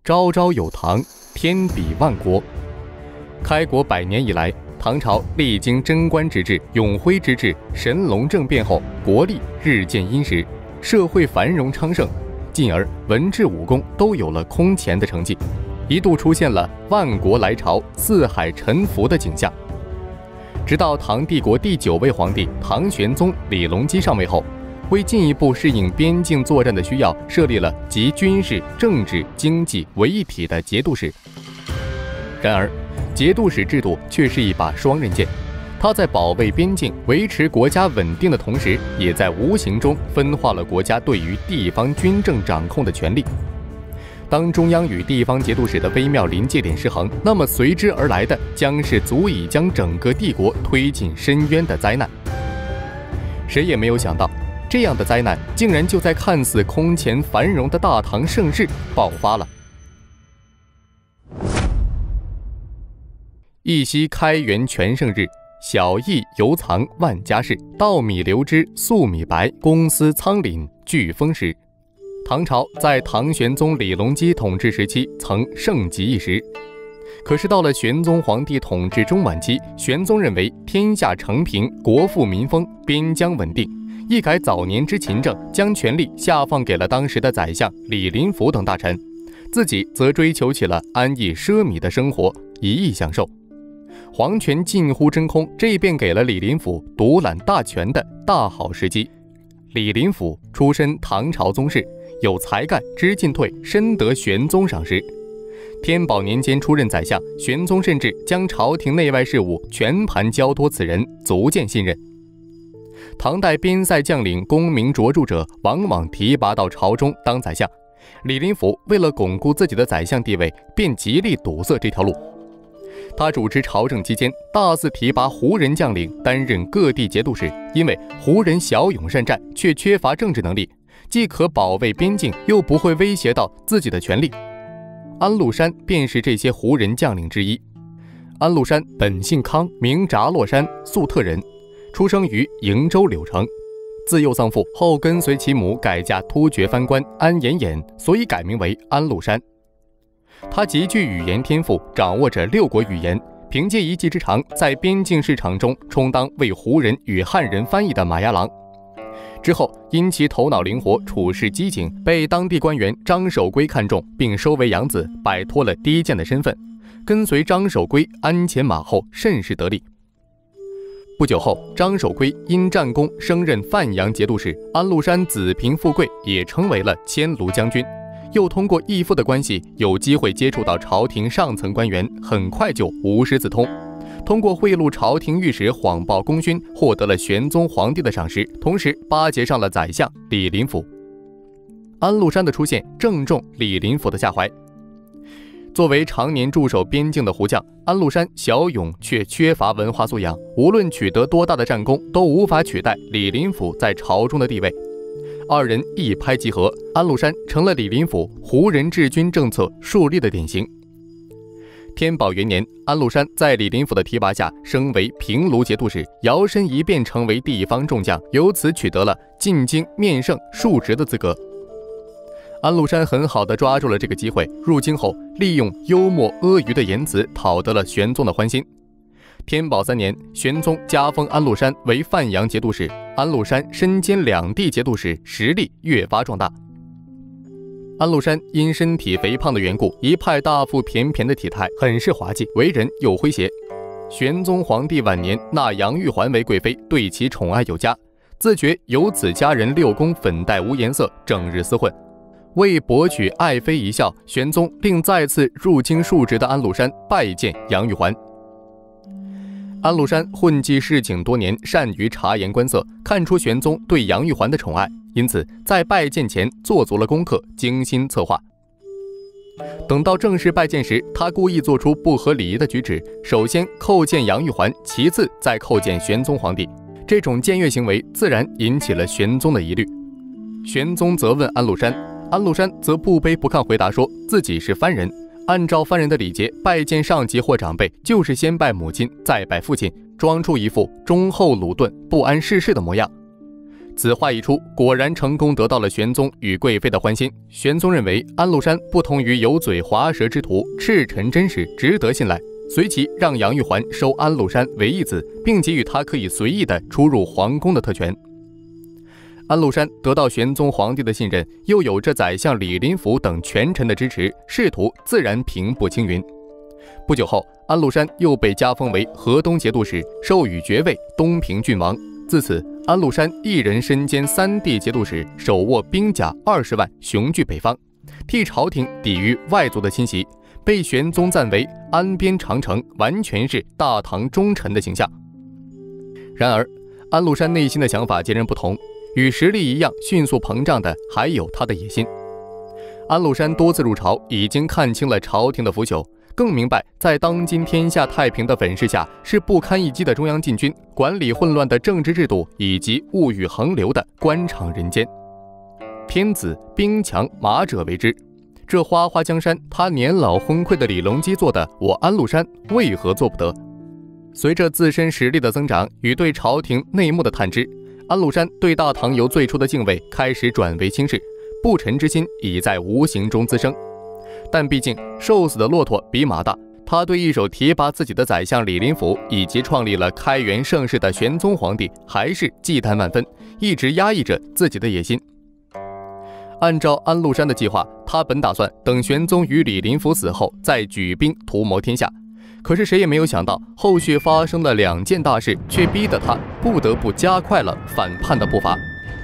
朝朝有唐，天比万国。开国100年以来，唐朝历经贞观之治、永徽之治、神龙政变后，国力日渐殷实，社会繁荣昌盛，进而文治武功都有了空前的成绩，一度出现了万国来朝、四海沉浮的景象。直到唐帝国第9位皇帝唐玄宗李隆基上位后，为进一步适应边境作战的需要，设立了集军事、政治、经济为一体的节度使。然而，节度使制度却是一把双刃剑，它在保卫边境、维持国家稳定的同时，也在无形中分化了国家对于地方军政掌控的权力。当中央与地方节度使的微妙临界点失衡，那么随之而来的将是足以将整个帝国推进深渊的灾难。谁也没有想到，这样的灾难竟然就在看似空前繁荣的大唐盛世爆发了。一夕开元全盛日，小邑犹藏万家室，稻米流脂粟米白，公司仓廪俱丰实。唐朝在唐玄宗李隆基统治时期曾盛极一时，可是到了玄宗皇帝统治中晚期，玄宗认为天下承平，国富民丰，边疆稳定，一改早年之勤政，将权力下放给了当时的宰相李林甫等大臣，自己则追求起了安逸奢靡的生活，一意享受。皇权近乎真空，这便给了李林甫独揽大权的大好时机。李林甫出身唐朝宗室，有才干，知进退，深得玄宗赏识。天宝年间出任宰相，玄宗甚至将朝廷内外事务全盘交托此人，足见信任。唐代边塞将领功名卓著者，往往提拔到朝中当宰相。李林甫为了巩固自己的宰相地位，便极力堵塞这条路。他主持朝政期间，大肆提拔胡人将领担任各地节度使，因为胡人骁勇善战，却缺乏政治能力，既可保卫边境，又不会威胁到自己的权利。安禄山便是这些胡人将领之一。安禄山本姓康，名札洛山，粟特人，出生于瀛州柳城。自幼丧父，后跟随其母改嫁突厥藩官安延衍，所以改名为安禄山。他极具语言天赋，掌握着6国语言，凭借一技之长，在边境市场中充当为胡人与汉人翻译的马牙郎。之后因其头脑灵活，处事机警，被当地官员张守珪看中，并收为养子，摆脱了低贱的身份，跟随张守珪鞍前马后，甚是得力。不久后，张守珪因战功升任范阳节度使，安禄山子凭富贵，也成为了迁卢将军。又通过义父的关系，有机会接触到朝廷上层官员，很快就无师自通。通过贿赂朝廷御史，谎报功勋，获得了玄宗皇帝的赏识，同时巴结上了宰相李林甫。安禄山的出现正中李林甫的下怀。作为常年驻守边境的胡将，安禄山骁勇却缺乏文化素养，无论取得多大的战功，都无法取代李林甫在朝中的地位。二人一拍即合，安禄山成了李林甫胡人治军政策树立的典型。天宝元年，安禄山在李林甫的提拔下升为平卢节度使，摇身一变成为地方众将，由此取得了进京面圣述职的资格。安禄山很好地抓住了这个机会，入京后利用幽默阿谀的言辞讨得了玄宗的欢心。天宝3年，玄宗加封安禄山为范阳节度使，安禄山身兼2地节度使，实力越发壮大。安禄山因身体肥胖的缘故，一派大腹便便的体态，很是滑稽，为人又诙谐。玄宗皇帝晚年纳杨玉环为贵妃，对其宠爱有加，自觉有此佳人6宫粉黛无颜色，整日厮混。为博取爱妃一笑，玄宗令再次入京述职的安禄山拜见杨玉环。安禄山混迹市井多年，善于察言观色，看出玄宗对杨玉环的宠爱，因此在拜见前做足了功课，精心策划。等到正式拜见时，他故意做出不合礼仪的举止，首先叩见杨玉环，其次再叩见玄宗皇帝。这种僭越行为自然引起了玄宗的疑虑。玄宗责问安禄山，安禄山则不卑不亢回答说自己是藩人，按照藩人的礼节，拜见上级或长辈，就是先拜母亲，再拜父亲，装出一副忠厚鲁钝、不谙世事的模样。 此话一出，果然成功得到了玄宗与贵妃的欢心。玄宗认为安禄山不同于油嘴滑舌之徒，赤诚真实，值得信赖，随即让杨玉环收安禄山为义子，并给予他可以随意的出入皇宫的特权。安禄山得到玄宗皇帝的信任，又有着宰相李林甫等权臣的支持，仕途自然平步青云。不久后，安禄山又被加封为河东节度使，授予爵位东平郡王。自此，安禄山一人身兼3地节度使，手握兵甲20万，雄踞北方，替朝廷抵御外族的侵袭，被玄宗赞为安边长城，完全是大唐忠臣的形象。然而，安禄山内心的想法截然不同，与实力一样迅速膨胀的还有他的野心。安禄山多次入朝，已经看清了朝廷的腐朽，更明白在当今天下太平的粉饰下，是不堪一击的中央禁军，管理混乱的政治制度，以及物欲横流的官场人间。天子兵强马者为之，这花花江山，他年老昏聩的李隆基做的，我安禄山为何做不得？随着自身实力的增长与对朝廷内幕的探知，安禄山对大唐由最初的敬畏开始转为轻视，不臣之心已在无形中滋生。但毕竟瘦死的骆驼比马大，他对一手提拔自己的宰相李林甫以及创立了开元盛世的玄宗皇帝还是忌惮万分，一直压抑着自己的野心。按照安禄山的计划，他本打算等玄宗与李林甫死后再举兵图谋天下，可是谁也没有想到，后续发生了2件大事，却逼得他不得不加快了反叛的步伐。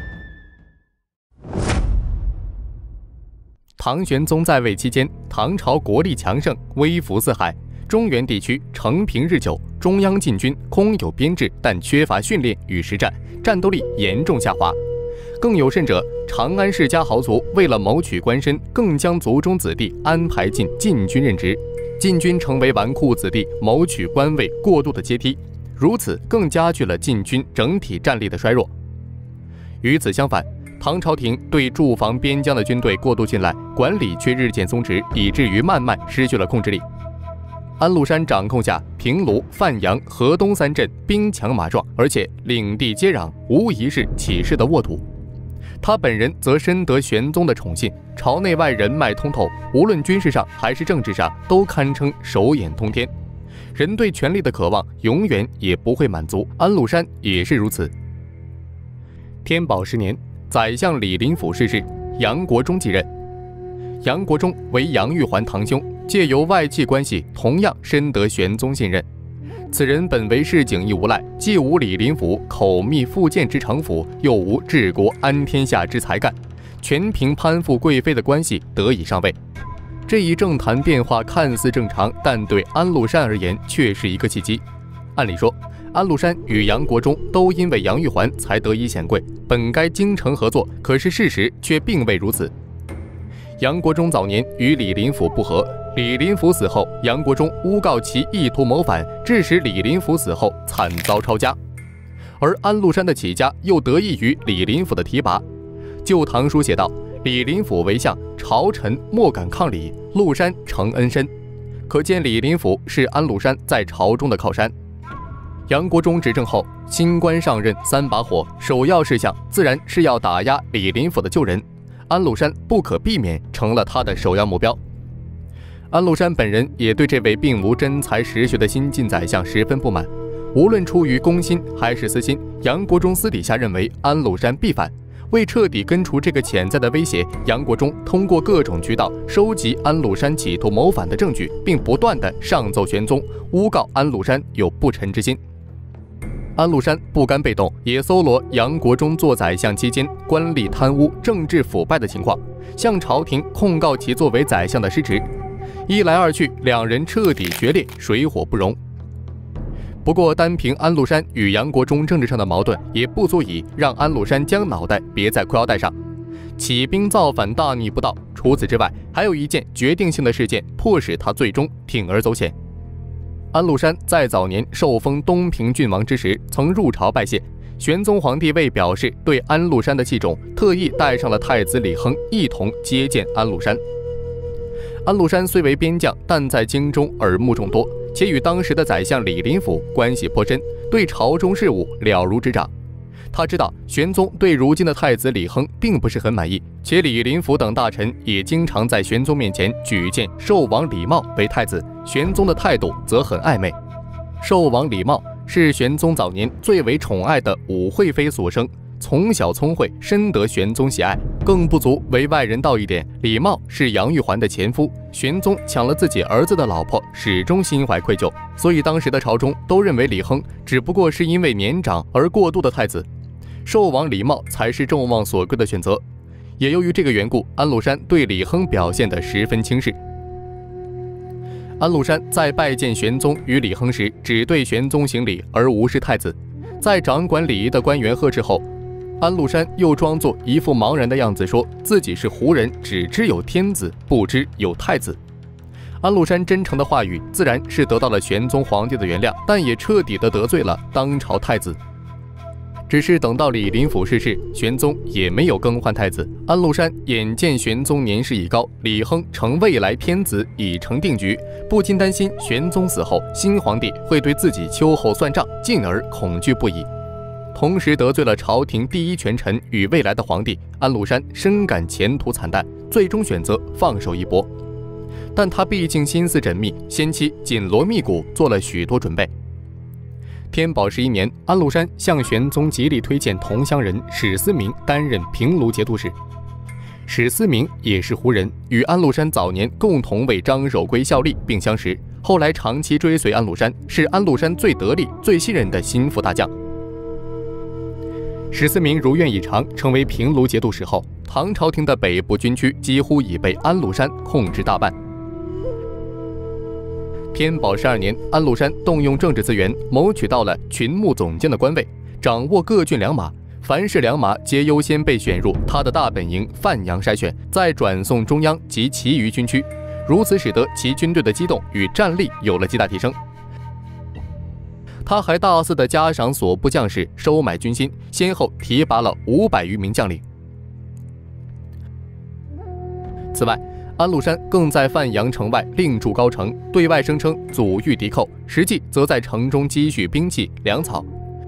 唐玄宗在位期间，唐朝国力强盛，威服四海，中原地区承平日久，中央禁军空有编制，但缺乏训练与实战，战斗力严重下滑。更有甚者，长安世家豪族为了谋取官绅，更将族中子弟安排进禁军任职，禁军成为纨绔子弟谋取官位过渡的阶梯，如此更加剧了禁军整体战力的衰弱。与此相反，唐朝廷对驻防边疆的军队过度信赖，管理却日渐松弛，以至于慢慢失去了控制力。安禄山掌控下，平卢、范阳、河东3镇兵强马壮，而且领地接壤，无疑是起势的沃土。他本人则深得玄宗的宠信，朝内外人脉通透，无论军事上还是政治上，都堪称手眼通天。人对权力的渴望永远也不会满足，安禄山也是如此。天宝10年，宰相李林甫逝世，杨国忠继任。杨国忠为杨玉环堂兄，借由外戚关系，同样深得玄宗信任。此人本为市井亦无赖，既无李林甫口蜜腹剑之城府，又无治国安天下之才干，全凭攀附贵妃的关系得以上位。这一政坛变化看似正常，但对安禄山而言却是一个契机。按理说，安禄山与杨国忠都因为杨玉环才得以显贵，本该精诚合作，可是事实却并未如此。杨国忠早年与李林甫不和，李林甫死后，杨国忠诬告其意图谋反，致使李林甫死后惨遭抄家。而安禄山的起家又得益于李林甫的提拔。旧唐书写道：“李林甫为相，朝臣莫敢抗礼，禄山承恩深。”可见李林甫是安禄山在朝中的靠山。杨国忠执政后，新官上任3把火，首要事项自然是要打压李林甫的旧人。安禄山不可避免成了他的首要目标。安禄山本人也对这位并无真才实学的新晋宰相十分不满，无论出于公心还是私心，杨国忠私底下认为安禄山必反。为彻底根除这个潜在的威胁，杨国忠通过各种渠道收集安禄山企图谋反的证据，并不断地上奏玄宗，诬告安禄山有不臣之心。安禄山不甘被动，也搜罗杨国忠做宰相期间官吏贪污、政治腐败的情况，向朝廷控告其作为宰相的失职。一来二去，两人彻底决裂，水火不容。不过，单凭安禄山与杨国忠政治上的矛盾，也不足以让安禄山将脑袋别在裤腰带上，起兵造反大逆不道。除此之外，还有一件决定性的事件，迫使他最终铤而走险。安禄山在早年受封东平郡王之时，曾入朝拜谢。玄宗皇帝为表示对安禄山的器重，特意带上了太子李亨一同接见安禄山。安禄山虽为边将，但在京中耳目众多，且与当时的宰相李林甫关系颇深，对朝中事务了如指掌。 他知道玄宗对如今的太子李亨并不是很满意，且李林甫等大臣也经常在玄宗面前举荐寿王李瑁为太子，玄宗的态度则很暧昧。寿王李瑁是玄宗早年最为宠爱的武惠妃所生，从小聪慧，深得玄宗喜爱。更不足为外人道一点，李瑁是杨玉环的前夫，玄宗抢了自己儿子的老婆，始终心怀愧疚，所以当时的朝中都认为李亨只不过是因为年长而过渡的太子，寿王李瑁才是众望所归的选择。也由于这个缘故，安禄山对李亨表现得十分轻视。安禄山在拜见玄宗与李亨时，只对玄宗行礼而无视太子。在掌管礼仪的官员呵斥后，安禄山又装作一副茫然的样子，说自己是胡人，只知有天子，不知有太子。安禄山真诚的话语自然是得到了玄宗皇帝的原谅，但也彻底的得罪了当朝太子。只是等到李林甫逝世，玄宗也没有更换太子。安禄山眼见玄宗年事已高，李亨成未来天子已成定局，不禁担心玄宗死后新皇帝会对自己秋后算账，进而恐惧不已。同时得罪了朝廷第一权臣与未来的皇帝，安禄山深感前途惨淡，最终选择放手一搏。但他毕竟心思缜密，先期紧锣密鼓做了许多准备。天宝11年，安禄山向玄宗极力推荐同乡人史思明担任平卢节度使。史思明也是胡人，与安禄山早年共同为张守珪效力，并相识，后来长期追随安禄山，是安禄山最得力、最信任的心腹大将。史思明如愿以偿成为平卢节度使后，唐朝廷的北部军区几乎已被安禄山控制大半。天宝12年，安禄山动用政治资源，谋取到了群牧总监的官位，掌握各郡良马，凡是良马皆优先被选入他的大本营范阳筛选，再转送中央及其余军区，如此使得其军队的机动与战力有了极大提升。他还大肆地加赏所部将士，收买军心，先后提拔了500余名将领。此外，安禄山更在范阳城外另筑高城，对外声称阻御敌寇，实际则在城中积蓄兵器、粮草，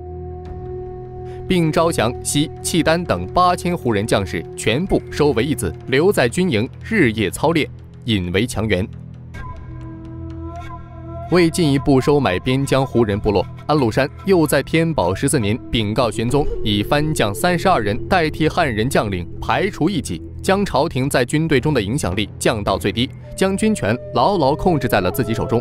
并招降西、契丹等8000胡人将士，全部收为义子，留在军营日夜操练，引为强援。为进一步收买边疆胡人部落，安禄山又在天宝14年禀告玄宗，以番将32人代替汉人将领，排除异己，将朝廷在军队中的影响力降到最低，将军权牢牢控制在了自己手中。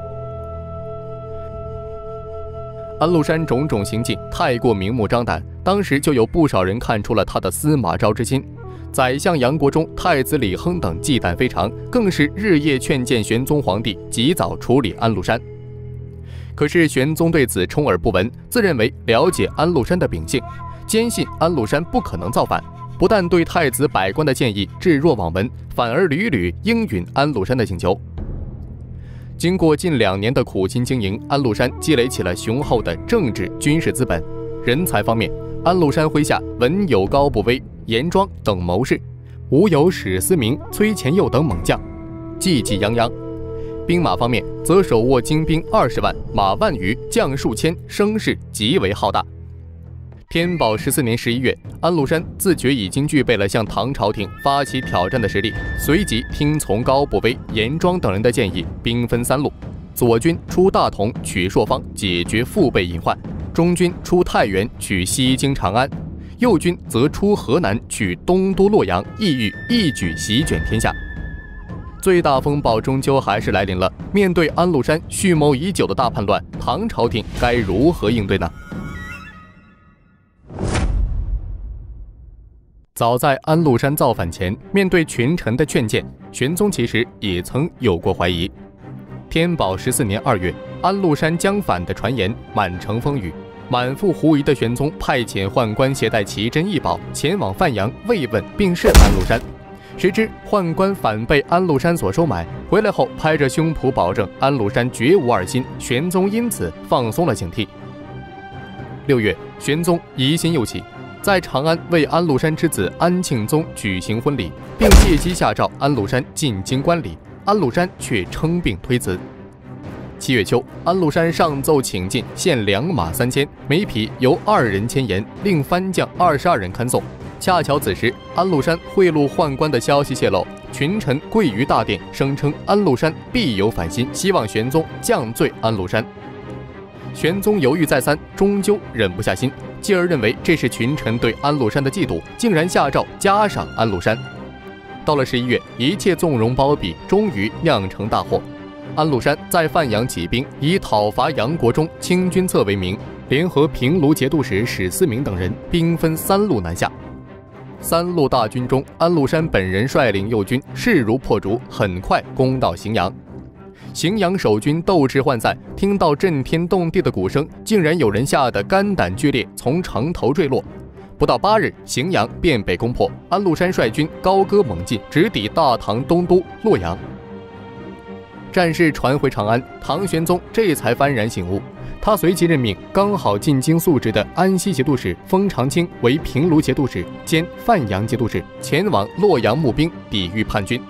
安禄山种种行径太过明目张胆，当时就有不少人看出了他的司马昭之心。宰相杨国忠、太子李亨等忌惮非常，更是日夜劝谏玄宗皇帝及早处理安禄山。可是玄宗对此充耳不闻，自认为了解安禄山的秉性，坚信安禄山不可能造反，不但对太子百官的建议置若罔闻，反而屡屡应允安禄山的请求。经过近2年的苦心经营，安禄山积累起了雄厚的政治、军事资本。人才方面，安禄山麾下文有高不威、严庄等谋士，武有史思明、崔乾佑等猛将，济济泱泱。兵马方面，则手握精兵20万，马万余，将数千，声势极为浩大。天宝14年11月，安禄山自觉已经具备了向唐朝廷发起挑战的实力，随即听从高不威、严庄等人的建议，兵分3路：左军出大同取朔方，解决腹背隐患；中军出太原取西京长安；右军则出河南取东都洛阳，意欲一举席卷天下。最大风暴终究还是来临了。面对安禄山蓄谋已久的大叛乱，唐朝廷该如何应对呢？早在安禄山造反前，面对群臣的劝谏，玄宗其实也曾有过怀疑。天宝14年2月，安禄山将反的传言满城风雨，满腹狐疑的玄宗派遣宦官携带奇珍异宝前往范阳慰问并试安禄山。谁知宦官反被安禄山所收买，回来后拍着胸脯保证安禄山绝无二心，玄宗因此放松了警惕。6月，玄宗疑心又起，在长安为安禄山之子安庆宗举行婚礼，并借机下诏安禄山进京观礼，安禄山却称病推辞。 7月秋，安禄山上奏请进，限2马3千，每匹由2人牵延，令番将22人看送。恰巧此时，安禄山贿赂宦官的消息泄露，群臣跪于大殿，声称安禄山必有反心，希望玄宗降罪安禄山。玄宗犹豫再三，终究忍不下心，继而认为这是群臣对安禄山的嫉妒，竟然下诏加赏安禄山。到了11月，一切纵容包庇，终于酿成大祸。安禄山在范阳起兵，以讨伐杨国忠、清君侧为名，联合平卢节度使史思明等人，兵分3路南下。3路大军中，安禄山本人率领右军，势如破竹，很快攻到荥阳。荥阳守军斗志涣散，听到震天动地的鼓声，竟然有人吓得肝胆俱裂，从城头坠落。不到8日，荥阳便被攻破。安禄山率军高歌猛进，直抵大唐东都洛阳。战事传回长安，唐玄宗这才幡然醒悟，他随即任命刚好进京宿职的安西节度使封长清为平卢节度使兼范阳节度使，前往洛阳募兵，抵御叛军。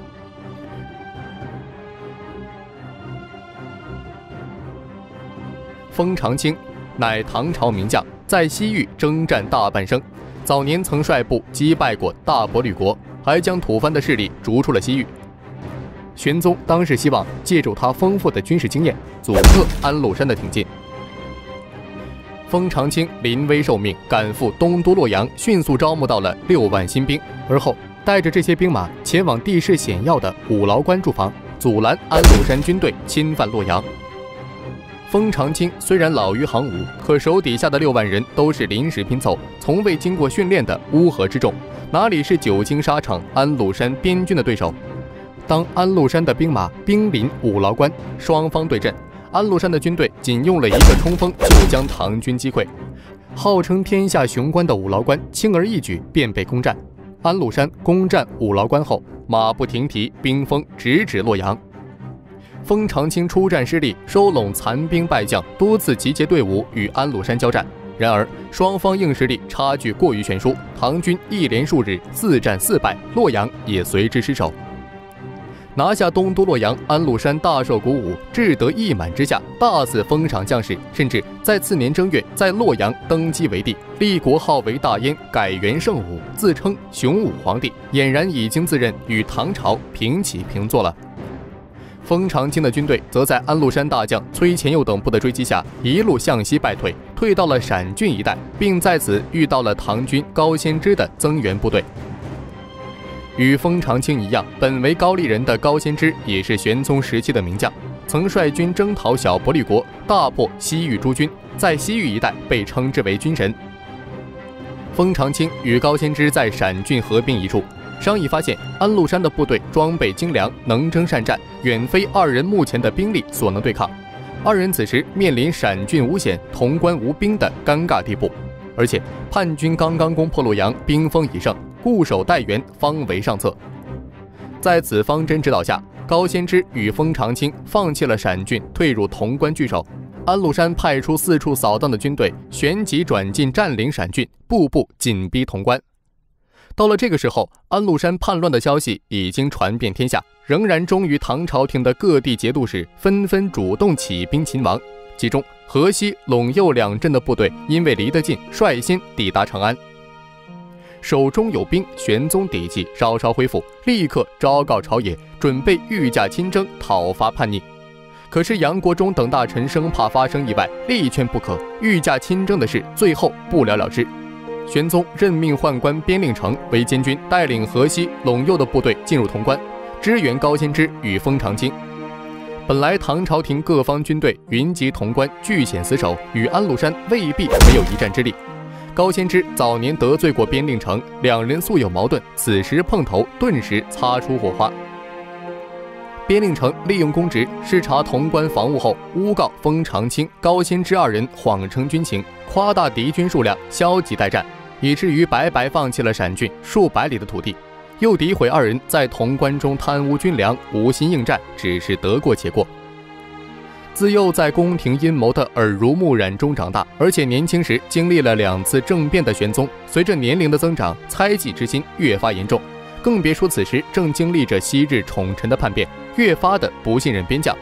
封长清乃唐朝名将，在西域征战大半生，早年曾率部击败过大伯律国，还将吐蕃的势力逐出了西域。玄宗当时希望借助他丰富的军事经验，阻遏安禄山的挺进。封长清临危受命，赶赴东都洛阳，迅速招募到了6万新兵，而后带着这些兵马前往地势险要的五劳关驻防，阻拦安禄山军队侵犯洛阳。封长清虽然老于行伍，可手底下的6万人都是临时拼凑，从未经过训练的乌合之众，哪里是久经沙场安禄山边军的对手？当安禄山的兵马兵临五劳关，双方对阵，安禄山的军队仅用了一个冲锋，就将唐军击溃。号称天下雄关的五劳关，轻而易举便被攻占。安禄山攻占五劳关后，马不停蹄，兵锋直指洛阳。封长清出战失利，收拢残兵败将，多次集结队伍与安禄山交战。然而双方硬实力差距过于悬殊，唐军一连数日4战4败，洛阳也随之失守。拿下东都洛阳，安禄山大受鼓舞，志得意满之下，大肆封赏将士，甚至在次年正月在洛阳登基为帝，立国号为大燕，改元圣武，自称雄武皇帝，俨然已经自认与唐朝平起平坐了。封长清的军队则在安禄山大将崔乾佑等部的追击下，一路向西败退，退到了陕郡一带，并在此遇到了唐军高仙芝的增援部队。与封长清一样，本为高丽人的高仙芝也是玄宗时期的名将，曾率军征讨小伯律国，大破西域诸军，在西域一带被称之为军神。封长清与高仙芝在陕郡合兵一处，商议发现安禄山的部队装备精良，能征善战，远非2人目前的兵力所能对抗。2人此时面临陕郡无险，潼关无兵的尴尬地步，而且叛军刚刚攻破洛阳，兵锋已盛，固守待援方为上策。在此方针指导下，高仙芝与封长清放弃了陕郡，退入潼关据守。安禄山派出4处扫荡的军队，旋即转进占领陕郡，步步紧逼潼关。到了这个时候，安禄山叛乱的消息已经传遍天下，仍然忠于唐朝廷的各地节度使纷纷主动起兵勤王，其中河西、陇右2镇的部队因为离得近，率先抵达长安。手中有兵，玄宗底气稍稍恢复，立刻昭告朝野，准备御驾亲征，讨伐叛逆。可是杨国忠等大臣生怕发生意外，力劝不可，御驾亲征的事最后不了了之。玄宗任命宦官边令诚为监军，带领河西、陇右的部队进入潼关，支援高仙芝与封长清。本来唐朝廷各方军队云集潼关，据险死守，与安禄山未必没有一战之力。高仙芝早年得罪过边令诚，2人素有矛盾，此时碰头，顿时擦出火花。边令诚利用公职视察潼关防务后，诬告封长清、高仙芝2人谎称军情，夸大敌军数量，消极待战，以至于白白放弃了陕郡数百里的土地。又诋毁2人在潼关中贪污军粮，无心应战，只是得过且过。自幼在宫廷阴谋的耳濡目染中长大，而且年轻时经历了2次政变的玄宗，随着年龄的增长，猜忌之心越发严重，更别说此时正经历着昔日宠臣的叛变，越发的不信任边将。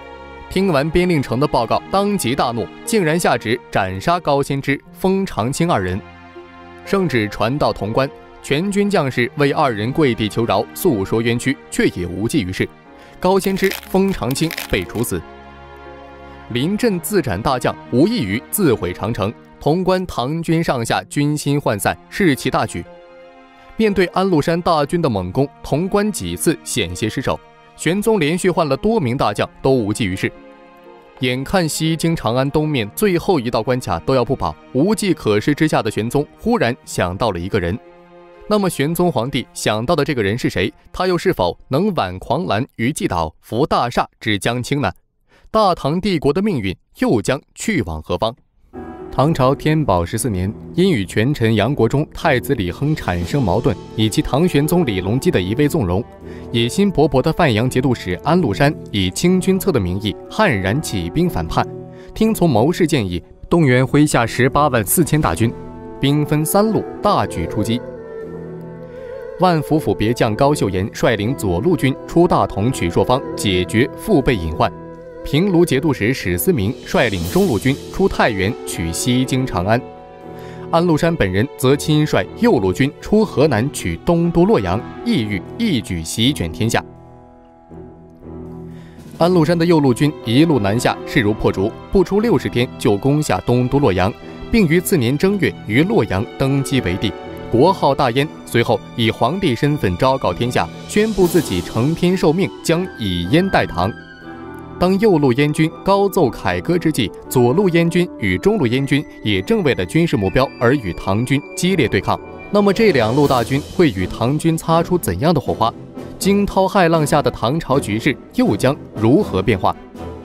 听完边令城的报告，当即大怒，竟然下旨斩杀高仙芝、封长清二人。圣旨传到潼关，全军将士为二人跪地求饶，诉说冤屈，却也无济于事。高仙芝、封长清被处死。临阵自斩大将，无异于自毁长城。潼关唐军上下军心涣散，士气大举。面对安禄山大军的猛攻，潼关几次险些失守。玄宗连续换了多名大将，都无济于事。眼看西京长安东面最后一道关卡都要不保，无计可施之下的玄宗忽然想到了一个人。那么玄宗皇帝想到的这个人是谁？他又是否能挽狂澜于既倒，扶大厦之将倾呢？大唐帝国的命运又将去往何方？唐朝天宝14年，因与权臣杨国忠、太子李亨产生矛盾，以及唐玄宗李隆基的一味纵容，野心勃勃的范阳节度使安禄山以清君侧的名义悍然起兵反叛，听从谋士建议，动员麾下18万4千大军，兵分3路大举出击。万福府别将高秀岩率领左路军出大同取朔方，解决腹背隐患。平卢节度使史思明率领中路军出太原取西京长安，安禄山本人则亲率右路军出河南取东都洛阳，意欲一举席卷天下。安禄山的右路军一路南下，势如破竹，不出60天就攻下东都洛阳，并于次年正月于洛阳登基为帝，国号大燕。随后以皇帝身份昭告天下，宣布自己承天受命，将以燕代唐。当右路燕军高奏凯歌之际，左路燕军与中路燕军也正为了军事目标而与唐军激烈对抗。那么这两路大军会与唐军擦出怎样的火花？惊涛骇浪下的唐朝局势又将如何变化？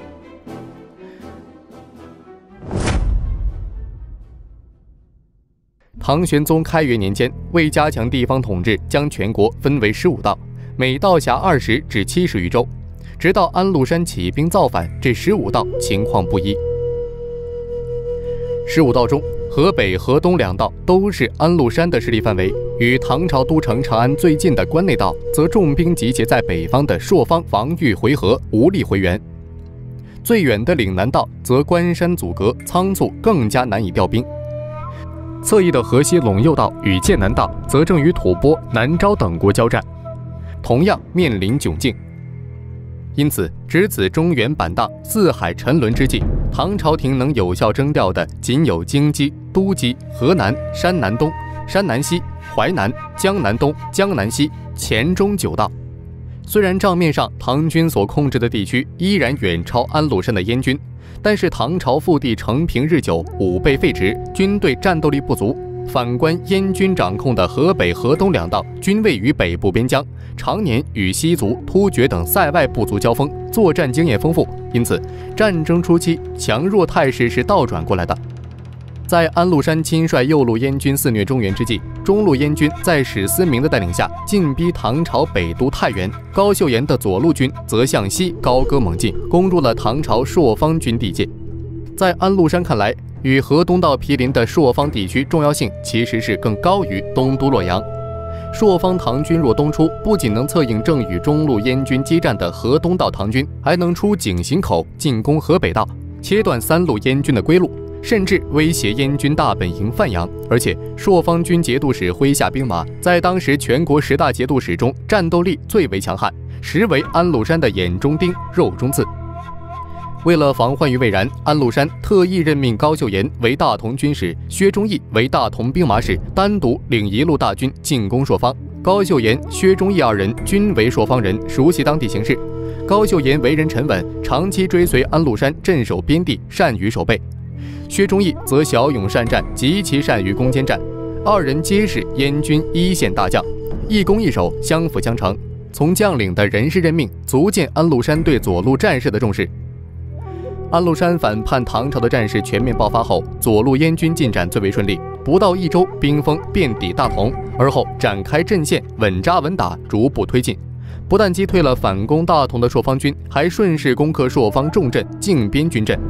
唐玄宗开元年间，为加强地方统治，将全国分为15道，每道辖20至70余州。直到安禄山起兵造反，这15道情况不一。15道中，河北、河东2道都是安禄山的势力范围，与唐朝都城长安最近的关内道，则重兵集结在北方的朔方，防御回纥，无力回援。最远的岭南道则关山阻隔，仓促，更加难以调兵。侧翼的河西陇右道与剑南道则正与吐蕃、南诏等国交战，同样面临窘境。因此，值此中原板荡、四海沉沦之际，唐朝廷能有效征调的仅有京畿、都畿、河南、山南东、山南西、淮南、江南东、江南西、黔中9道。虽然账面上唐军所控制的地区依然远超安禄山的燕军，但是唐朝腹地承平日久，武备废弛，军队战斗力不足。反观燕军掌控的河北、河东2道，均位于北部边疆，常年与西族、突厥等塞外部族交锋，作战经验丰富，因此战争初期强弱态势是倒转过来的。在安禄山亲率右路燕军肆虐中原之际，中路燕军在史思明的带领下进逼唐朝北都太原，高秀岩的左路军则向西高歌猛进，攻入了唐朝朔方军地界。在安禄山看来，与河东道毗邻的朔方地区重要性其实是更高于东都洛阳。朔方唐军若东出，不仅能策应正与中路燕军激战的河东道唐军，还能出井陉口进攻河北道，切断3路燕军的归路，甚至威胁燕军大本营范阳。而且朔方军节度使麾下兵马在当时全国10大节度使中战斗力最为强悍，实为安禄山的眼中钉、肉中刺。为了防患于未然，安禄山特意任命高秀岩为大同军使，薛忠义为大同兵马使，单独领1路大军进攻朔方。高秀岩、薛忠义2人均为朔方人，熟悉当地形势。高秀岩为人沉稳，长期追随安禄山镇守边地，善于守备；薛忠义则骁勇善战，极其善于攻坚战。2人皆是燕军一线大将，一攻一守，相辅相成。从将领的人事任命，足见安禄山对左路战事的重视。安禄山反叛唐朝的战事全面爆发后，左路燕军进展最为顺利，不到1周，兵锋遍抵大同，而后展开阵线，稳扎稳打，逐步推进。不但击退了反攻大同的朔方军，还顺势攻克朔方重镇靖边军镇。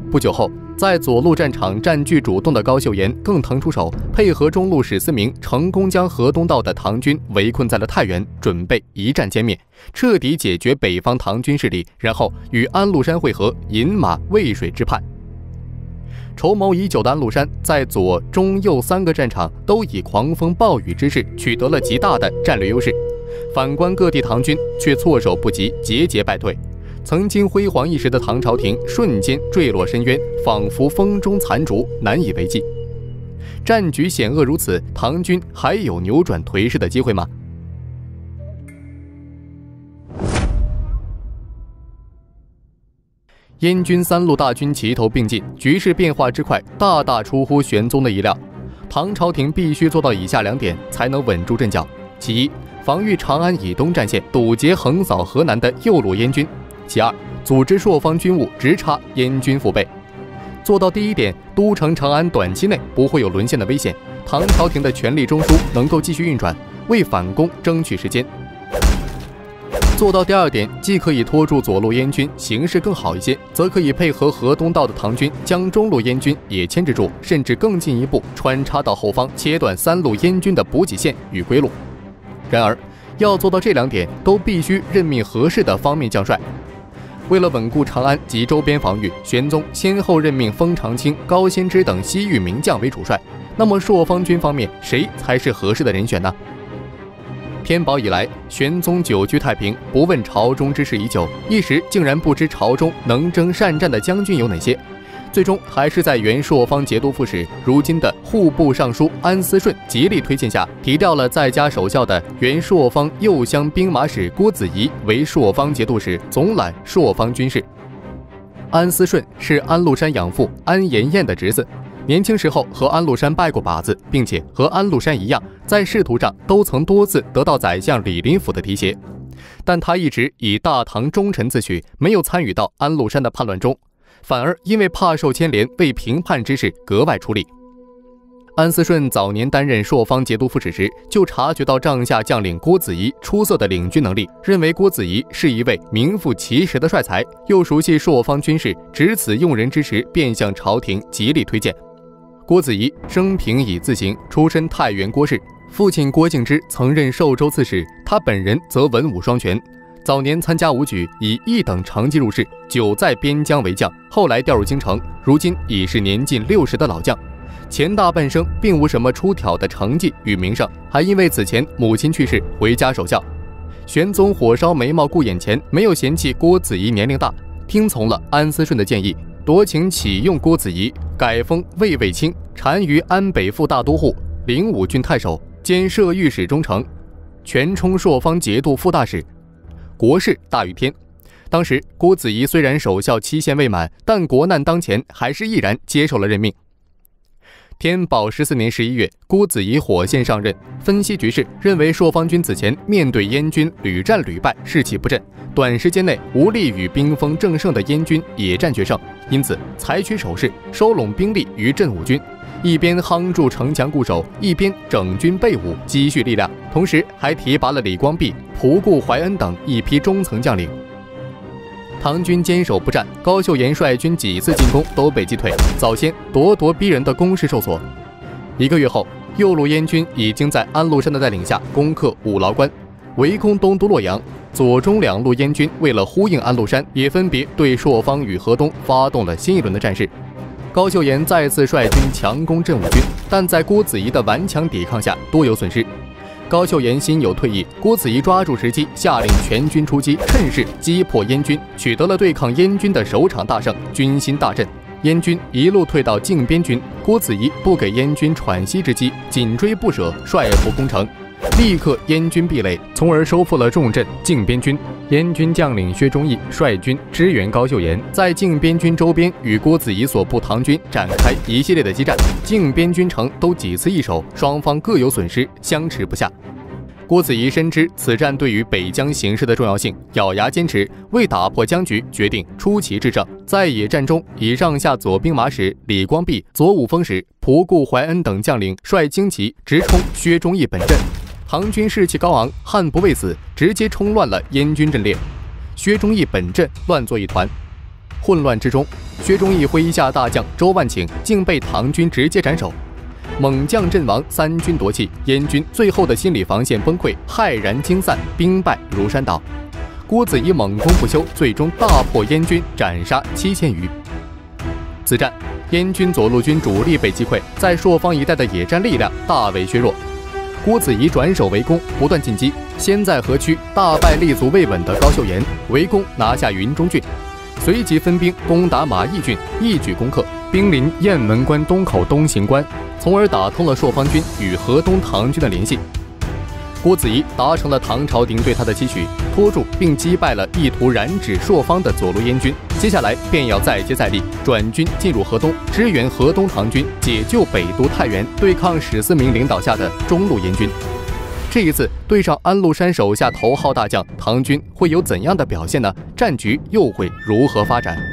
不久后，在左路战场占据主动的高秀岩更腾出手，配合中路史思明，成功将河东道的唐军围困在了太原，准备一战歼灭，彻底解决北方唐军势力，然后与安禄山会合，饮马渭水之畔。筹谋已久的安禄山在左、中、右3个战场都以狂风暴雨之势取得了极大的战略优势，反观各地唐军却措手不及，节节败退。曾经辉煌一时的唐朝廷瞬间坠落深渊，仿佛风中残烛，难以为继。战局险恶如此，唐军还有扭转颓势的机会吗？燕军3路大军齐头并进，局势变化之快，大大出乎玄宗的意料。唐朝廷必须做到以下2点，才能稳住阵脚：其一，防御长安以东战线，堵截横扫河南的右路燕军；其二，组织朔方军务，直插燕军腹背。做到第一点，都城长安短期内不会有沦陷的危险，唐朝廷的权力中枢能够继续运转，为反攻争取时间。做到第二点，既可以拖住左路燕军，形势更好一些，则可以配合河东道的唐军，将中路燕军也牵制住，甚至更进一步穿插到后方，切断3路燕军的补给线与归路。然而，要做到这2点，都必须任命合适的方面将帅。为了稳固长安及周边防御，玄宗先后任命封长清、高仙芝等西域名将为主帅。那么朔方军方面，谁才是合适的人选呢？天宝以来，玄宗久居太平，不问朝中之事已久，一时竟然不知朝中能征善战的将军有哪些。最终还是在原朔方节度副使，如今的户部尚书安思顺极力推荐下，提调了在家守孝的原朔方右乡兵马使郭子仪为朔方节度使，总揽朔方军事。安思顺是安禄山养父安延彦的侄子，年轻时候和安禄山拜过把子，并且和安禄山一样，在仕途上都曾多次得到宰相李林甫的提携。但他一直以大唐忠臣自诩，没有参与到安禄山的叛乱中，反而因为怕受牵连，为平叛之事格外出力。安思顺早年担任朔方节度副使时，就察觉到帐下将领郭子仪出色的领军能力，认为郭子仪是一位名副其实的帅才，又熟悉朔方军事，值此用人之时，便向朝廷极力推荐。郭子仪生平以自行，出身太原郭氏，父亲郭敬之曾任寿州刺史，他本人则文武双全。早年参加武举，以1等成绩入仕，久在边疆为将，后来调入京城，如今已是年近60的老将。前大半生并无什么出挑的成绩与名声，还因为此前母亲去世回家守孝。玄宗火烧眉毛顾眼前，没有嫌弃郭子仪年龄大，听从了安思顺的建议，夺情启用郭子仪，改封卫尉卿，单于安北副大都护、灵武郡太守，兼摄御史中丞，权充朔方节度副大使。国事大于天。当时郭子仪虽然守孝期限未满，但国难当前，还是毅然接受了任命。天宝14年11月，郭子仪火线上任，分析局势，认为朔方军此前面对燕军屡战屡败，士气不振，短时间内无力与兵锋正盛的燕军野战决胜，因此采取守势，收拢兵力于镇武军，一边夯筑城墙固守，一边整军备武，积蓄力量，同时还提拔了李光弼、仆固怀恩等一批中层将领。唐军坚守不战，高秀岩率军几次进攻都被击退，早先咄咄逼人的攻势受挫。1个月后，右路燕军已经在安禄山的带领下攻克五劳关，围攻东都洛阳。左中2路燕军为了呼应安禄山，也分别对朔方与河东发动了新一轮的战事。高秀岩再次率军强攻镇武军，但在郭子仪的顽强抵抗下多有损失。高秀岩心有退意，郭子仪抓住时机，下令全军出击，趁势击破燕军，取得了对抗燕军的首场大胜，军心大振。燕军一路退到靖边军，郭子仪不给燕军喘息之机，紧追不舍，率部攻城，立刻燕军壁垒，从而收复了重镇靖边军。燕军将领薛忠义率军支援高秀岩，在靖边军周边与郭子仪所部唐军展开一系列的激战，靖边军城都几次易手，双方各有损失，相持不下。郭子仪深知此战对于北疆形势的重要性，咬牙坚持，为打破僵局，决定出奇制胜。在野战中，以上下左兵马使李光弼、左武锋使仆固怀恩等将领率精骑直冲薛忠义本阵。唐军士气高昂，悍不畏死，直接冲乱了燕军阵列，薛忠义本阵乱作一团。 混乱之中，薛忠义麾下大将周万顷竟被唐军直接斩首。猛将阵亡，3军夺气，燕军最后的心理防线崩溃，骇然惊散，兵败如山倒。郭子仪猛攻不休，最终大破燕军，斩杀7000余。此战，燕军左路军主力被击溃，在朔方一带的野战力量大为削弱。郭子仪转守为攻，不断进击，先在河曲大败立足未稳的高秀岩，围攻拿下云中郡，随即分兵攻打马邑郡，一举攻克，兵临雁门关东口东行关，从而打通了朔方军与河东唐军的联系。郭子仪达成了唐朝廷对他的期许，拖住并击败了意图染指朔方的左路燕军。接下来便要再接再厉，转军进入河东，支援河东唐军，解救北都太原，对抗史思明领导下的中路燕军。这一次对上安禄山手下头号大将，唐军会有怎样的表现呢？战局又会如何发展？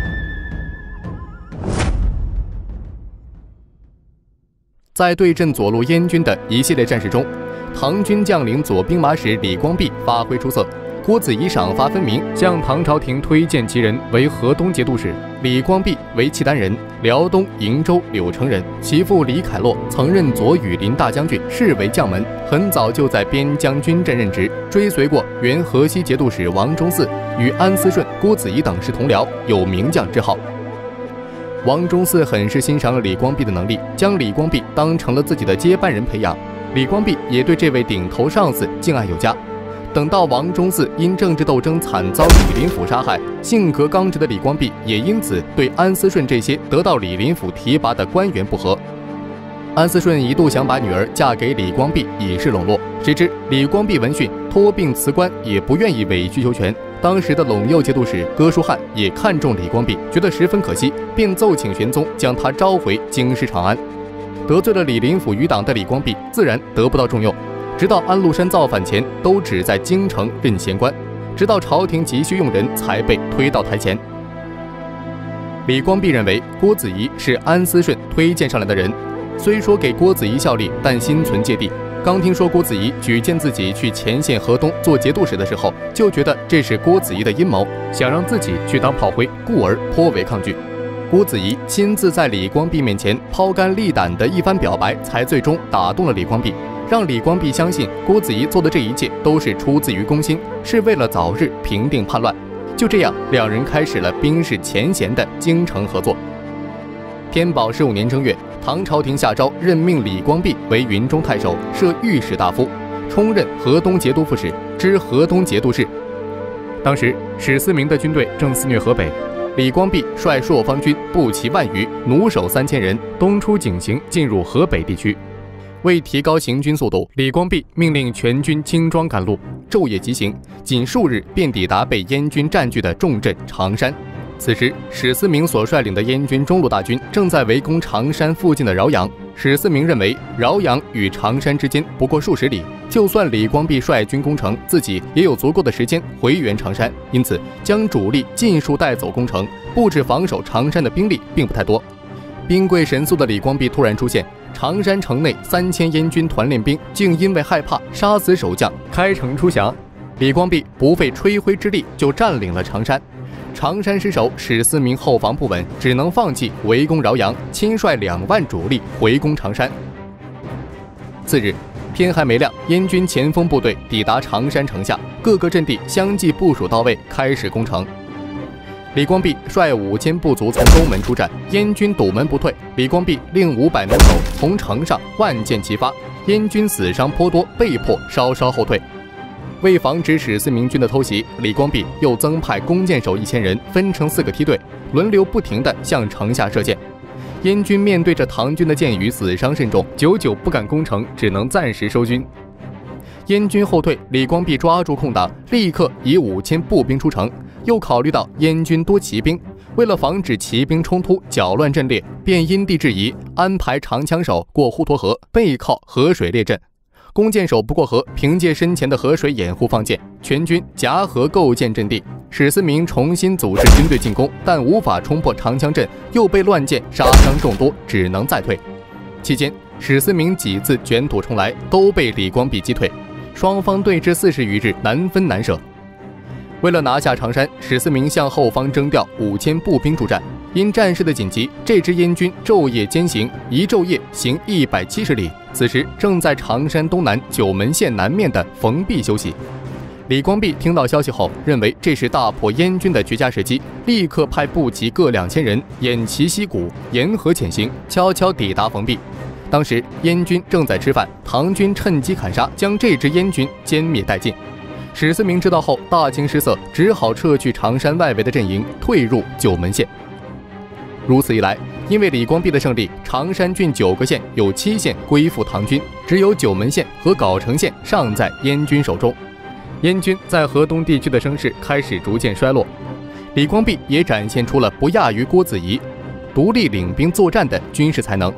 在对阵左路燕军的一系列战事中，唐军将领左兵马使李光弼发挥出色。郭子仪赏罚分明，向唐朝廷推荐其人为河东节度使，李光弼为契丹人，辽东瀛州柳城人，其父李凯洛曾任左羽林大将军，世为将门，很早就在边疆军阵任职，追随过原河西节度使王忠嗣，与安思顺、郭子仪等是同僚，有名将之号。王忠嗣很是欣赏李光弼的能力，将李光弼当成了自己的接班人培养。李光弼也对这位顶头上司敬爱有加。等到王忠嗣因政治斗争惨遭李林甫杀害，性格刚直的李光弼也因此对安思顺这些得到李林甫提拔的官员不和。安思顺一度想把女儿嫁给李光弼以示笼络，谁知李光弼闻讯托病辞官，也不愿意委曲求全。当时的陇右节度使哥舒翰也看中李光弼，觉得十分可惜，便奏请玄宗将他召回京师长安。得罪了李林甫余党的李光弼自然得不到重用，直到安禄山造反前都只在京城任闲官，直到朝廷急需用人才被推到台前。李光弼认为郭子仪是安思顺推荐上来的人，虽说给郭子仪效力，但心存芥蒂。刚听说郭子仪举荐自己去前线河东做节度使的时候，就觉得这是郭子仪的阴谋，想让自己去当炮灰，故而颇为抗拒。郭子仪亲自在李光弼面前抛肝沥胆的一番表白，才最终打动了李光弼，让李光弼相信郭子仪做的这一切都是出自于公心，是为了早日平定叛乱。就这样，两人开始了兵势前嫌的京城合作。天宝15年正月，唐朝廷下诏任命李光弼为云中太守，设御史大夫，充任河东节度副使，知河东节度使。当时史思明的军队正肆虐河北，李光弼率朔方军步骑10000余，弩手3000人，东出井陉，进入河北地区。为提高行军速度，李光弼命令全军轻装赶路，昼夜急行，仅数日便抵达被燕军占据的重镇常山。此时，史思明所率领的燕军中路大军正在围攻常山附近的饶阳。史思明认为，饶阳与常山之间不过数十里，就算李光弼率军攻城，自己也有足够的时间回援常山，因此将主力尽数带走攻城，布置防守常山的兵力并不太多。兵贵神速的李光弼突然出现，常山城内3000燕军团练兵竟因为害怕杀死守将，开城出降。李光弼不费吹灰之力就占领了常山。常山失守，史思明后防不稳，只能放弃围攻饶阳，亲率2万主力回攻常山。次日，天还没亮，燕军前锋部队抵达常山城下，各个阵地相继部署到位，开始攻城。李光弼率5000部族从东门出战，燕军堵门不退，李光弼令500弩手从城上万箭齐发，燕军死伤颇多，被迫稍稍后退。为防止史思明军的偷袭，李光弼又增派弓箭手1000人，分成4个梯队，轮流不停地向城下射箭。燕军面对着唐军的箭雨，死伤甚重，久久不敢攻城，只能暂时收军。燕军后退，李光弼抓住空档，立刻以5000步兵出城。又考虑到燕军多骑兵，为了防止骑兵冲突搅乱阵列，便因地制宜，安排长枪手过滹沱河，背靠河水列阵。弓箭手不过河，凭借身前的河水掩护放箭，全军夹河构建阵地。史思明重新组织军队进攻，但无法冲破长枪阵，又被乱箭杀伤众多，只能再退。期间，史思明几次卷土重来，都被李光弼击退，双方对峙40余日，难分难舍。 为了拿下长山，史思明向后方征调5000步兵助战。因战事的紧急，这支燕军昼夜兼行，一昼夜行170里。此时正在长山东南九门县南面的冯壁休息。李光弼听到消息后，认为这是大破燕军的绝佳时机，立刻派步骑各2000人偃旗息鼓，沿河潜行，悄悄抵达冯壁。当时燕军正在吃饭，唐军趁机砍杀，将这支燕军歼灭殆尽。史思明知道后大惊失色，只好撤去长山外围的阵营，退入九门县。如此一来，因为李光弼的胜利，长山郡9个县有7县归附唐军，只有九门县和藁城县尚在燕军手中。燕军在河东地区的声势开始逐渐衰落，李光弼也展现出了不亚于郭子仪独立领兵作战的军事才能。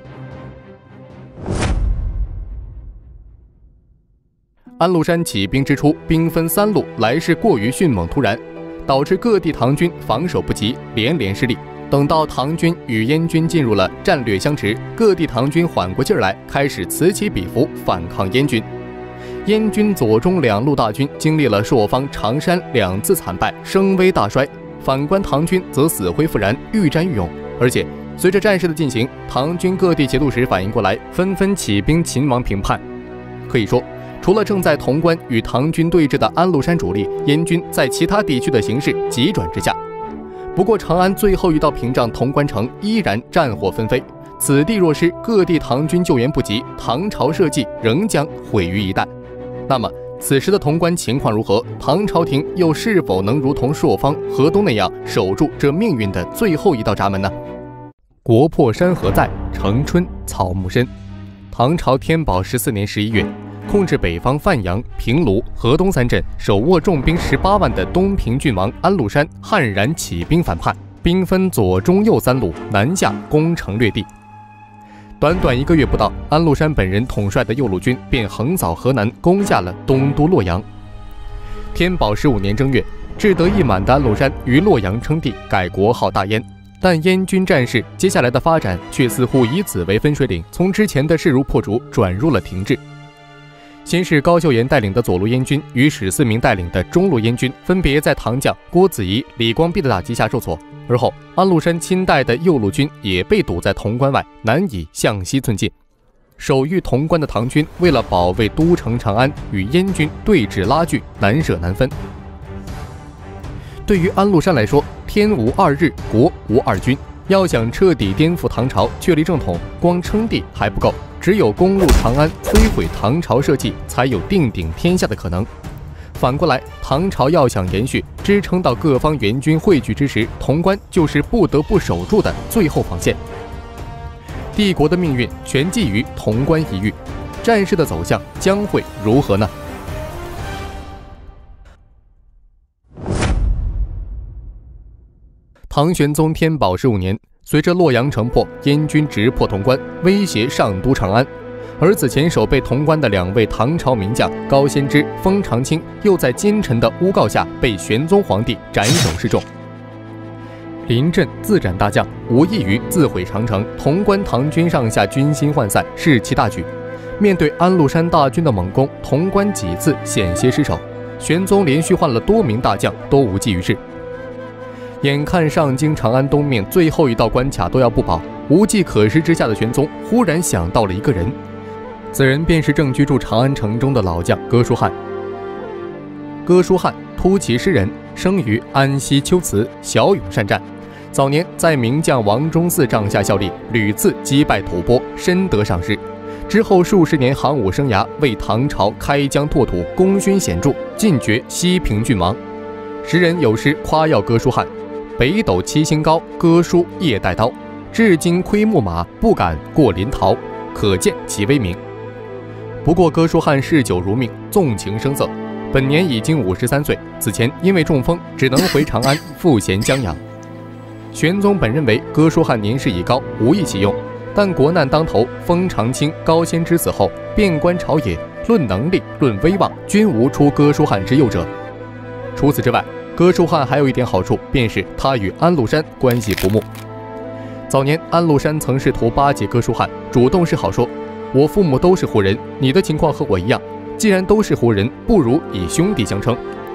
安禄山起兵之初，兵分3路，来势过于迅猛突然，导致各地唐军防守不及，连连失利。等到唐军与燕军进入了战略相持，各地唐军缓过劲儿来，开始此起彼伏反抗燕军。燕军左中2路大军经历了朔方、长山2次惨败，声威大衰；反观唐军则死灰复燃，愈战愈勇。而且随着战事的进行，唐军各地节度使反应过来，纷纷起兵勤王平叛。可以说，除了正在潼关与唐军对峙的安禄山主力，燕军在其他地区的形势急转直下。不过长安最后一道屏障潼关城依然战火纷飞，此地若失，各地唐军救援不及，唐朝社稷仍将毁于一旦。那么此时的潼关情况如何？唐朝廷又是否能如同朔方、河东那样守住这命运的最后一道闸门呢？国破山河在，城春草木深。唐朝天宝14年11月，控制北方范阳、平卢、河东3镇，手握重兵18万的东平郡王安禄山悍然起兵反叛，兵分左、中、右3路南下攻城略地。短短1个月不到，安禄山本人统帅的右路军便横扫河南，攻下了东都洛阳。天宝15年正月，志得意满的安禄山于洛阳称帝，改国号大燕。但燕军战事接下来的发展却似乎以此为分水岭，从之前的势如破竹转入了停滞。先是高秀妍带领的左路燕军与史思明带领的中路燕军分别在唐将郭子仪、李光弼的打击下受挫，而后安禄山亲带的右路军也被堵在潼关外，难以向西寸进。守御潼关的唐军为了保卫都城长安，与燕军对峙拉锯，难舍难分。对于安禄山来说，天无2日，国无2军，要想彻底颠覆唐朝，确立正统，光称帝还不够，只有攻入长安，摧毁唐朝社稷，才有定鼎天下的可能。反过来，唐朝要想延续，支撑到各方援军汇聚之时，潼关就是不得不守住的最后防线。帝国的命运全寄于潼关一役，战事的走向将会如何呢？唐玄宗天宝15年，随着洛阳城破，燕军直破潼关，威胁上都长安。而此前守备潼关的2位唐朝名将高仙芝、封长清，又在奸臣的诬告下被玄宗皇帝斩首示众。临阵自斩大将，无异于自毁长城。潼关唐军上下军心涣散，士气大举。面对安禄山大军的猛攻，潼关几次险些失守，玄宗连续换了多名大将，都无济于事。眼看上京长安东面最后一道关卡都要不保，无计可施之下的玄宗忽然想到了一个人，此人便是正居住长安城中的老将哥舒翰。哥舒翰，突骑诗人，生于安西秋瓷，骁勇善战。早年在名将王忠嗣帐下效力，屡次击败吐蕃，深得赏识。之后数十年行伍生涯，为唐朝开疆拓土，功勋显著，进爵西平郡王。时人有诗夸耀哥舒翰：北斗七星高，哥舒夜带刀。至今窥牧马，不敢过临洮，可见其威名。不过哥舒翰嗜酒如命，纵情声色，本年已经53岁。此前因为中风，只能回长安赋闲将养。玄宗本认为哥舒翰年事已高，无意启用，但国难当头，封长清、高仙芝死后，遍观朝野，论能力、论威望，均无出哥舒翰之右者。除此之外，哥舒翰还有一点好处，便是他与安禄山关系不睦。早年安禄山曾试图巴结哥舒翰，主动示好说：“我父母都是胡人，你的情况和我一样，既然都是胡人，不如以兄弟相称。”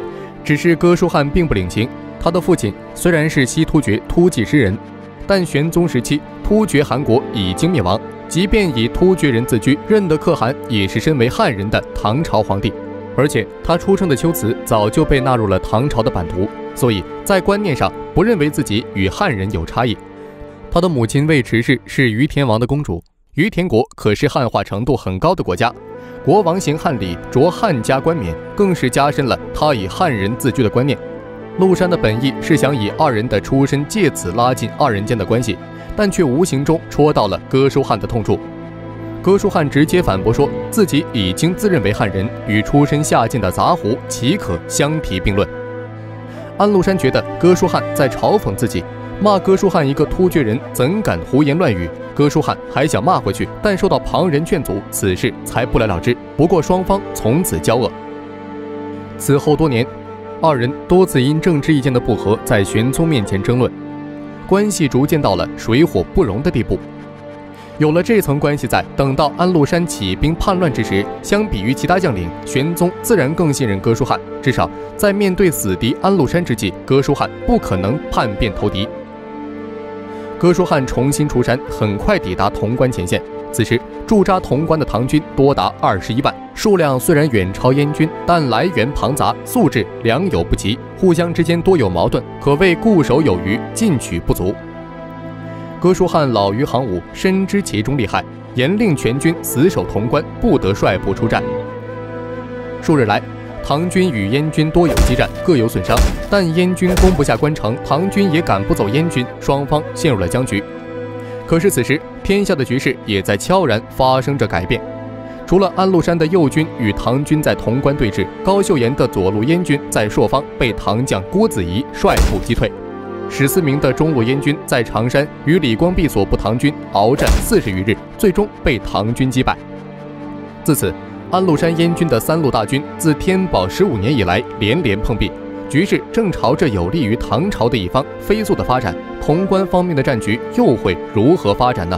只是哥舒翰并不领情，他的父亲虽然是西突厥突骑诗人，但玄宗时期突厥汗国已经灭亡，即便以突厥人自居，认的可汗也是身为汉人的唐朝皇帝，而且他出生的龟兹早就被纳入了唐朝的版图，所以在观念上不认为自己与汉人有差异。他的母亲尉迟氏是于田王的公主，于田国可是汉化程度很高的国家，国王行汉礼，着汉家冠冕，更是加深了他以汉人自居的观念。陆山的本意是想以二人的出身借此拉近二人间的关系，但却无形中戳到了哥舒翰的痛处。哥舒翰直接反驳说，自己已经自认为汉人，与出身下贱的杂胡岂可相提并论？安禄山觉得哥舒翰在嘲讽自己，骂哥舒翰一个突厥人怎敢胡言乱语。哥舒翰还想骂回去，但受到旁人劝阻，此事才不了了之。不过双方从此交恶。此后多年，二人多次因政治意见的不合在玄宗面前争论，关系逐渐到了水火不容的地步。有了这层关系在，等到安禄山起兵叛乱之时，相比于其他将领，玄宗自然更信任哥舒翰，至少在面对死敌安禄山之际，哥舒翰不可能叛变投敌。哥舒翰重新出山，很快抵达潼关前线。此时驻扎潼关的唐军多达21万，数量虽然远超燕军，但来源庞杂，素质良莠不齐，互相之间多有矛盾，可谓固守有余，进取不足。哥舒翰老于行伍，深知其中利害，严令全军死守潼关，不得率部出战。数日来，唐军与燕军多有激战，各有损伤，但燕军攻不下关城，唐军也赶不走燕军，双方陷入了僵局。可是此时，天下的局势也在悄然发生着改变。除了安禄山的右军与唐军在潼关对峙，高秀岩的左路燕军在朔方被唐将郭子仪率部击退。史思明的中路燕军在常山与李光弼所部唐军鏖战40余日，最终被唐军击败。自此，安禄山燕军的3路大军自天宝15年以来连连碰壁，局势正朝着有利于唐朝的一方飞速的发展。潼关方面的战局又会如何发展呢？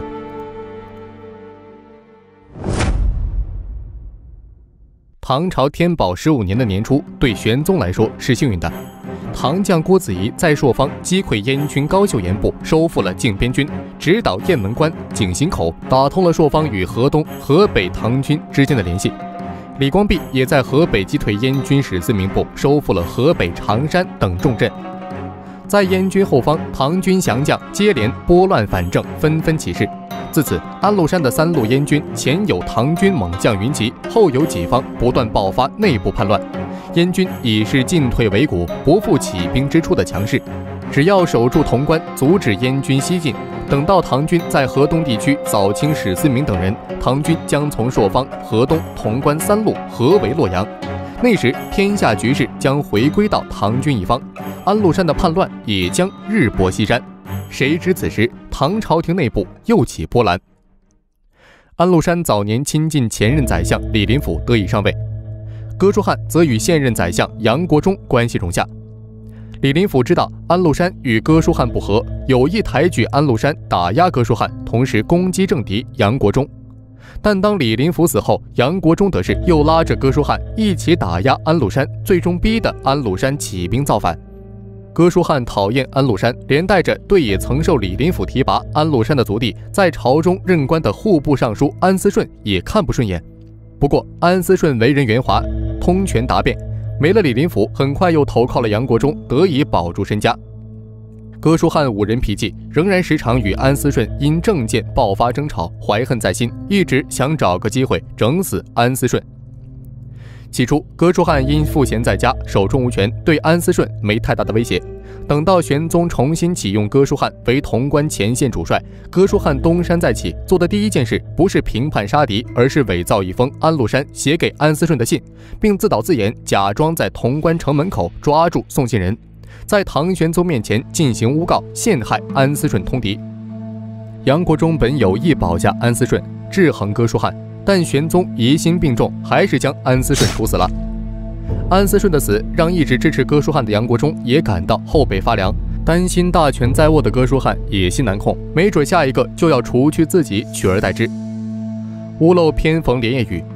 唐朝天宝15年的年初，对玄宗来说是幸运的。唐将郭子仪在朔方击溃燕军高秀岩部，收复了靖边军，直捣雁门关、井陉口，打通了朔方与河东、河北唐军之间的联系。李光弼也在河北击退燕军史思明部，收复了河北常山等重镇。在燕军后方，唐军降将接连拨乱反正，纷纷起事。自此，安禄山的3路燕军前有唐军猛将云集，后有己方不断爆发内部叛乱。燕军已是进退维谷，不复起兵之初的强势。只要守住潼关，阻止燕军西进，等到唐军在河东地区扫清史思明等人，唐军将从朔方、河东、潼关3路合围洛阳。那时，天下局势将回归到唐军一方，安禄山的叛乱也将日薄西山。谁知此时，唐朝廷内部又起波澜。安禄山早年亲近前任宰相李林甫，得以上位。哥舒翰则与现任宰相杨国忠关系融洽。李林甫知道安禄山与哥舒翰不和，有意抬举安禄山，打压哥舒翰，同时攻击政敌杨国忠。但当李林甫死后，杨国忠得势，又拉着哥舒翰一起打压安禄山，最终逼得安禄山起兵造反。哥舒翰讨厌安禄山，连带着对也曾受李林甫提拔安禄山的族弟，在朝中任官的户部尚书安思顺也看不顺眼。不过安思顺为人圆滑，通权达变，没了李林甫，很快又投靠了杨国忠，得以保住身家。哥舒翰5人脾气，仍然时常与安思顺因政见爆发争吵，怀恨在心，一直想找个机会整死安思顺。起初，哥舒翰因赋闲在家，手中无权，对安思顺没太大的威胁。等到玄宗重新启用哥舒翰为潼关前线主帅，哥舒翰东山再起，做的第一件事不是平叛杀敌，而是伪造一封安禄山写给安思顺的信，并自导自演，假装在潼关城门口抓住送信人，在唐玄宗面前进行诬告，陷害安思顺通敌。杨国忠本有意保下安思顺，制衡哥舒翰，但玄宗疑心病重，还是将安思顺处死了。安思顺的死让一直支持哥舒翰的杨国忠也感到后背发凉，担心大权在握的哥舒翰野心难控，没准下一个就要除去自己，取而代之。屋漏偏逢连夜雨，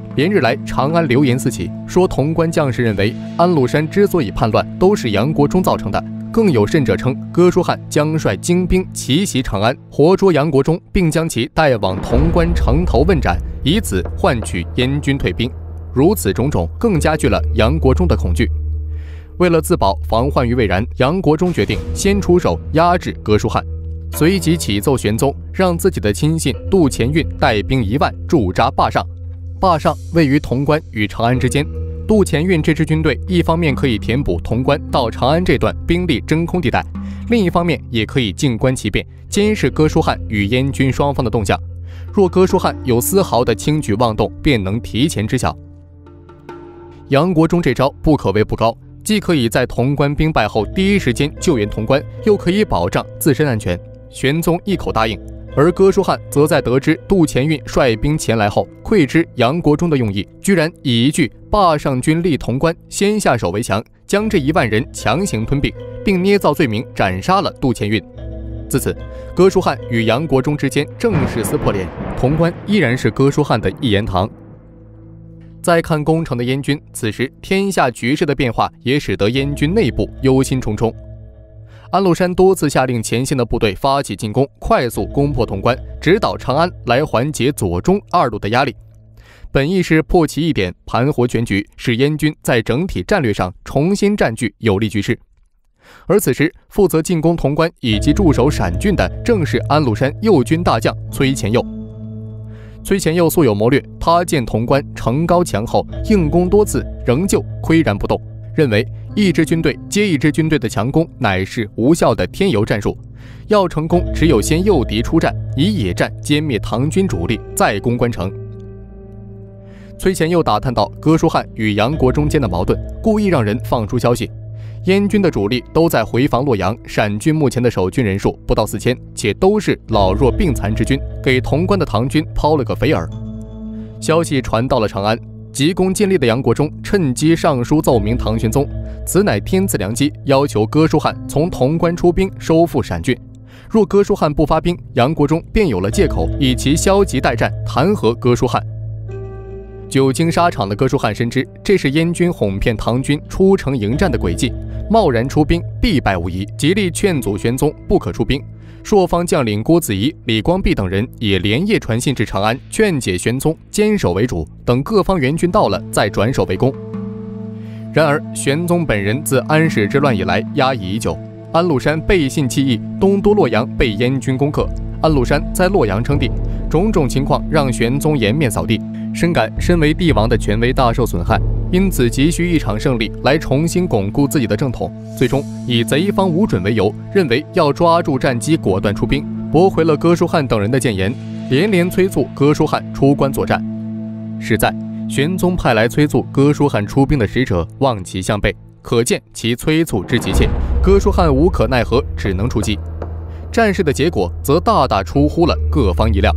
连日来，长安流言四起，说潼关将士认为安禄山之所以叛乱，都是杨国忠造成的。更有甚者称，哥舒翰将率精兵奇袭长安，活捉杨国忠，并将其带往潼关城头问斩，以此换取燕军退兵。如此种种，更加剧了杨国忠的恐惧。为了自保，防患于未然，杨国忠决定先出手压制哥舒翰，随即启奏玄宗，让自己的亲信杜潜运带兵1万驻扎坝上。坝上位于潼关与长安之间，杜潜运这支军队一方面可以填补潼关到长安这段兵力真空地带，另一方面也可以静观其变，监视哥舒翰与燕军双方的动向。若哥舒翰有丝毫的轻举妄动，便能提前知晓。杨国忠这招不可谓不高，既可以在潼关兵败后第一时间救援潼关，又可以保障自身安全。玄宗一口答应。而哥舒翰则在得知杜潜运率兵前来后，窥知杨国忠的用意，居然以一句“坝上军立潼关，先下手为强”，将这1万人强行吞并，并捏造罪名斩杀了杜潜运。自此，哥舒翰与杨国忠之间正式撕破脸，潼关依然是哥舒翰的一言堂。再看攻城的燕军，此时天下局势的变化也使得燕军内部忧心忡忡。安禄山多次下令前线的部队发起进攻，快速攻破潼关，直捣长安，来缓解左中2路的压力。本意是破其一点，盘活全局，使燕军在整体战略上重新占据有利局势。而此时负责进攻潼关以及驻守陕郡的，正是安禄山右军大将崔潜佑。崔潜佑素有谋略，他见潼关城高墙厚，硬攻多次，仍旧岿然不动，认为一支军队接一支军队的强攻乃是无效的添油战术，要成功只有先诱敌出战，以野战歼灭唐军主力，再攻关城。崔潜佑打探到哥舒翰与杨国忠间的矛盾，故意让人放出消息，燕军的主力都在回防洛阳，陕军目前的守军人数不到4000，且都是老弱病残之军，给潼关的唐军抛了个肥饵。消息传到了长安，急功近利的杨国忠趁机上书奏明唐玄宗，此乃天赐良机，要求哥舒翰从潼关出兵收复陕郡。若哥舒翰不发兵，杨国忠便有了借口，以其消极待战弹劾哥舒翰。久经沙场的哥舒翰深知这是燕军哄骗唐军出城迎战的诡计，贸然出兵必败无疑，极力劝阻玄宗不可出兵。朔方将领郭子仪、李光弼等人也连夜传信至长安，劝解玄宗坚守为主，等各方援军到了再转守为攻。然而玄宗本人自安史之乱以来压抑已久，安禄山背信弃义，东都洛阳被燕军攻克，安禄山在洛阳称帝，种种情况让玄宗颜面扫地，深感身为帝王的权威大受损害，因此急需一场胜利来重新巩固自己的正统。最终以贼方无准为由，认为要抓住战机果断出兵，驳回了哥舒翰等人的谏言，连连催促哥舒翰出关作战。实在玄宗派来催促哥舒翰出兵的使者望其项背，可见其催促之急切，哥舒翰无可奈何，只能出击。战事的结果则大大出乎了各方意料。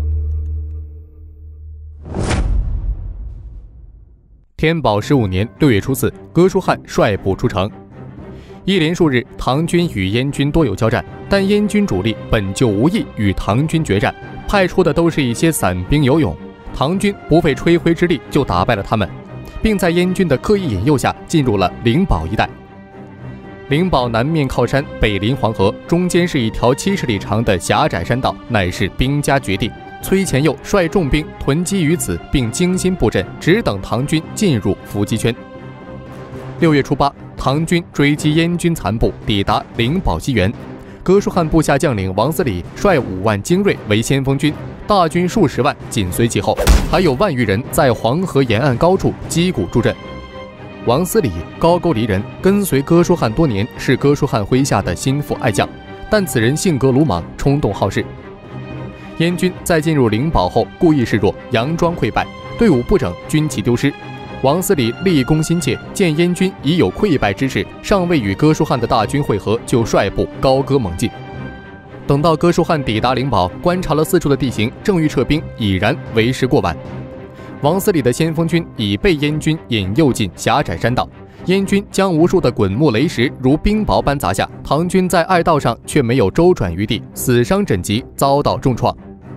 天宝15年6月初4，哥舒翰率部出城。一连数日，唐军与燕军多有交战，但燕军主力本就无意与唐军决战，派出的都是一些散兵游勇，唐军不费吹灰之力就打败了他们，并在燕军的刻意引诱下进入了灵宝一带。灵宝南面靠山，北临黄河，中间是一条70里长的狭窄山道，乃是兵家绝地。崔潜佑率重兵囤积于此，并精心布阵，只等唐军进入伏击圈。6月初8，唐军追击燕军残部，抵达灵宝西原。哥舒翰部下将领王思礼率5万精锐为先锋军，大军数十万紧随其后，还有万余人在黄河沿岸高处击鼓助阵。王思礼，高句丽人，跟随哥舒翰多年，是哥舒翰麾下的心腹爱将，但此人性格鲁莽，冲动好事。燕军在进入灵宝后，故意示弱，佯装溃败，队伍不整，军旗丢失。王思礼立功心切，见燕军已有溃败之势，尚未与哥舒翰的大军会合，就率部高歌猛进。等到哥舒翰抵达灵宝，观察了四处的地形，正欲撤兵，已然为时过晚。王思礼的先锋军已被燕军引诱进狭窄山道，燕军将无数的滚木雷石如冰雹般砸下，唐军在隘道上却没有周转余地，死伤枕藉，遭到重创。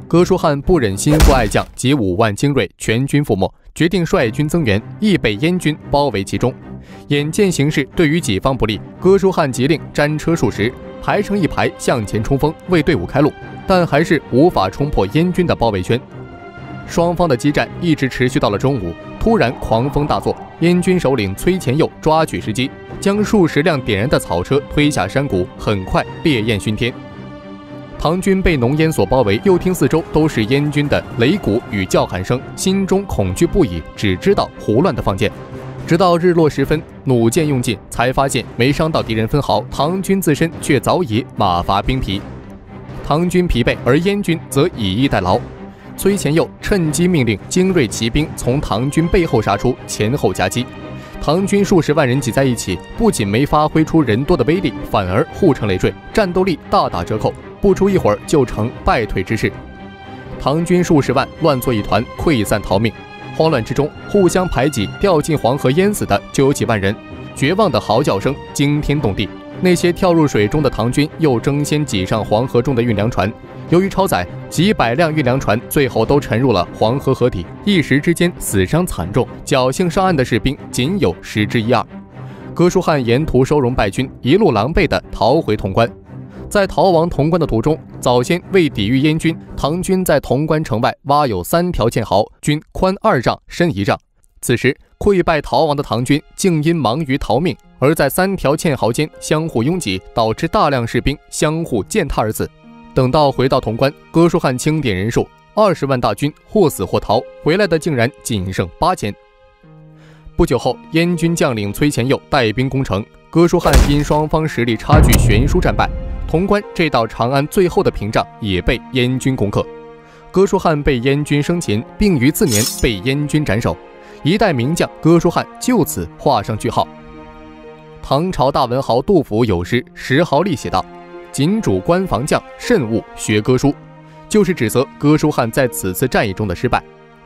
哥舒翰不忍心父爱将及5万精锐全军覆没，决定率军增援，亦被燕军包围其中。眼见形势对于己方不利，哥舒翰急令战车数十，排成一排向前冲锋，为队伍开路，但还是无法冲破燕军的包围圈。双方的激战一直持续到了中午，突然狂风大作，燕军首领崔前佑抓取时机，将数十辆点燃的草车推下山谷，很快烈焰熏天。唐军被浓烟所包围，又听四周都是燕军的擂鼓与叫喊声，心中恐惧不已，只知道胡乱的放箭。直到日落时分，弩箭用尽，才发现没伤到敌人分毫，唐军自身却早已马乏兵疲。唐军疲惫，而燕军则以逸待劳。崔前佑趁机命令精锐骑兵从唐军背后杀出，前后夹击。唐军数十万人挤在一起，不仅没发挥出人多的威力，反而互成累赘，战斗力大打折扣，不出一会儿就成败退之势。唐军数十万乱作一团，溃散逃命。慌乱之中，互相排挤，掉进黄河淹死的就有几万人，绝望的嚎叫声惊天动地。那些跳入水中的唐军又争先挤上黄河中的运粮船，由于超载，几百辆运粮船最后都沉入了黄河河底，一时之间死伤惨重，侥幸上岸的士兵仅有10之1、2。哥舒翰沿途收容败军，一路狼狈地逃回潼关。在逃亡潼关的途中，早先为抵御燕军，唐军在潼关城外挖有3条堑壕，均宽2丈，深1丈。此时溃败逃亡的唐军竟因忙于逃命，而在3条堑壕间相互拥挤，导致大量士兵相互践踏而死。等到回到潼关，哥舒翰清点人数，20万大军或死或逃，回来的竟然仅剩8000。不久后，燕军将领崔前佑带兵攻城，哥舒翰因双方实力差距悬殊战败，潼关这道长安最后的屏障也被燕军攻克。哥舒翰被燕军生擒，并于次年被燕军斩首。一代名将哥舒翰就此画上句号。唐朝大文豪杜甫有诗《石壕吏》写道：“谨主关防将，慎勿学哥舒”，就是指责哥舒翰在此次战役中的失败。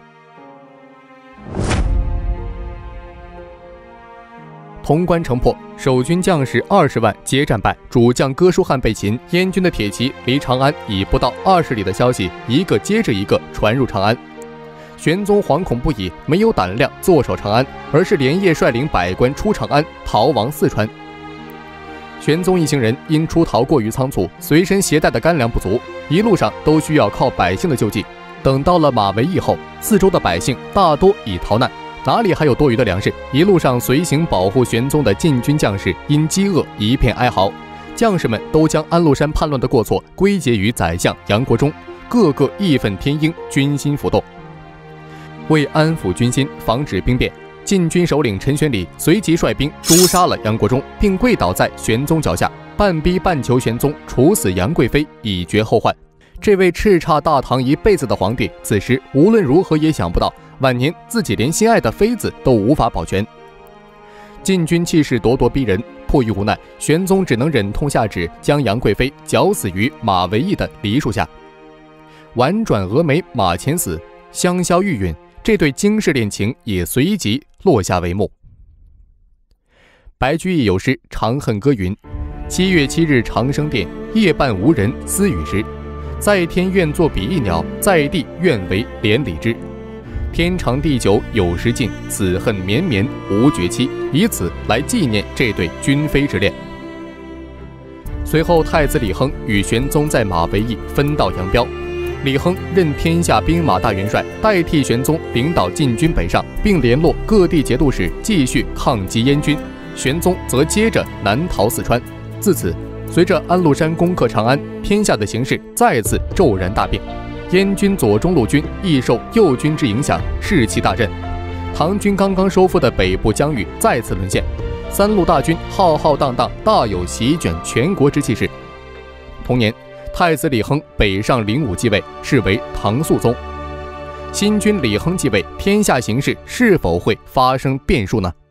潼关城破，守军将士20万皆战败，主将哥舒翰被擒。燕军的铁骑离长安已不到20里的消息，一个接着一个传入长安。玄宗惶恐不已，没有胆量坐守长安，而是连夜率领百官出长安，逃往四川。玄宗一行人因出逃过于仓促，随身携带的干粮不足，一路上都需要靠百姓的救济。等到了马嵬驿后，四周的百姓大多已逃难，哪里还有多余的粮食？一路上随行保护玄宗的禁军将士因饥饿一片哀嚎，将士们都将安禄山叛乱的过错归结于宰相杨国忠，个个义愤填膺，军心浮动。为安抚军心，防止兵变，禁军首领陈玄礼随即率兵诛杀了杨国忠，并跪倒在玄宗脚下，半逼半求玄宗处死杨贵妃，以绝后患。这位叱咤大唐一辈子的皇帝，此时无论如何也想不到，晚年自己连心爱的妃子都无法保全。禁军气势咄咄逼人，迫于无奈，玄宗只能忍痛下旨，将杨贵妃绞死于马嵬驿的梨树下。婉转蛾眉马前死，香消玉殒，这对惊世恋情也随即落下帷幕。白居易有诗《长恨歌》云：7月7日长生殿，夜半无人私语时。在天愿作比翼鸟，在地愿为连理枝。天长地久有时尽，此恨绵绵无绝期。以此来纪念这对君妃之恋。随后，太子李亨与玄宗在马嵬驿分道扬镳。李亨任天下兵马大元帅，代替玄宗领导禁军北上，并联络各地节度使继续抗击燕军。玄宗则接着南逃四川。自此，随着安禄山攻克长安，天下的形势再次骤然大变。燕军左中路军亦受右军之影响，士气大振。唐军刚刚收复的北部疆域再次沦陷，三路大军浩浩荡荡，大有席卷全国之气势。同年，太子李亨北上灵武继位，是为唐肃宗。新君李亨继位，天下形势是否会发生变数呢？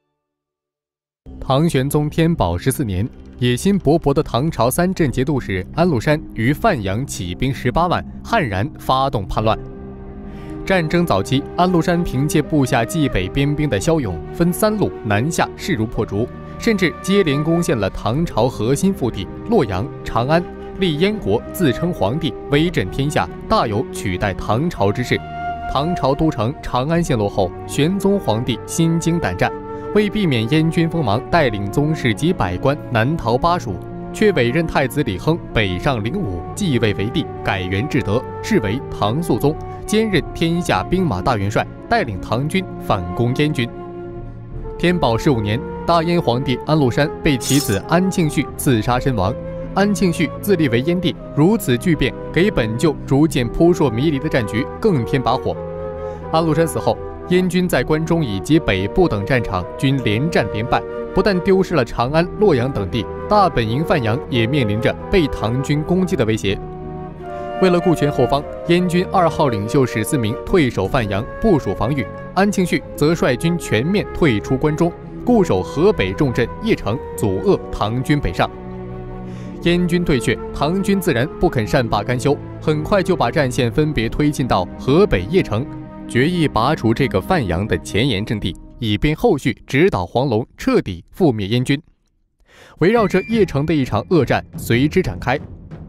唐玄宗天宝14年，野心勃勃的唐朝3镇节度使安禄山于范阳起兵18万，悍然发动叛乱。战争早期，安禄山凭借部下冀北边兵的骁勇，分3路南下，势如破竹，甚至接连攻陷了唐朝核心腹地洛阳、长安， 立燕国，自称皇帝，威震天下，大有取代唐朝之势。唐朝都城长安陷落后，玄宗皇帝心惊胆战，为避免燕军锋芒，带领宗室及百官南逃巴蜀，却委任太子李亨北上灵武，继位为帝，改元至德，是为唐肃宗，兼任天下兵马大元帅，带领唐军反攻燕军。天宝15年，大燕皇帝安禄山被其子安庆绪刺杀身亡。安庆绪自立为燕帝，如此巨变，给本就逐渐扑朔迷离的战局更添把火。安禄山死后，燕军在关中以及北部等战场均连战连败，不但丢失了长安、洛阳等地，大本营范阳也面临着被唐军攻击的威胁。为了顾全后方，燕军2号领袖史思明退守范阳，部署防御；安庆绪则率军全面退出关中，固守河北重镇邺城，阻遏唐军北上。燕军退却，唐军自然不肯善罢甘休，很快就把战线分别推进到河北邺城，决意拔除这个范阳的前沿阵地，以便后续直捣黄龙，彻底覆灭燕军。围绕着邺城的一场恶战随之展开。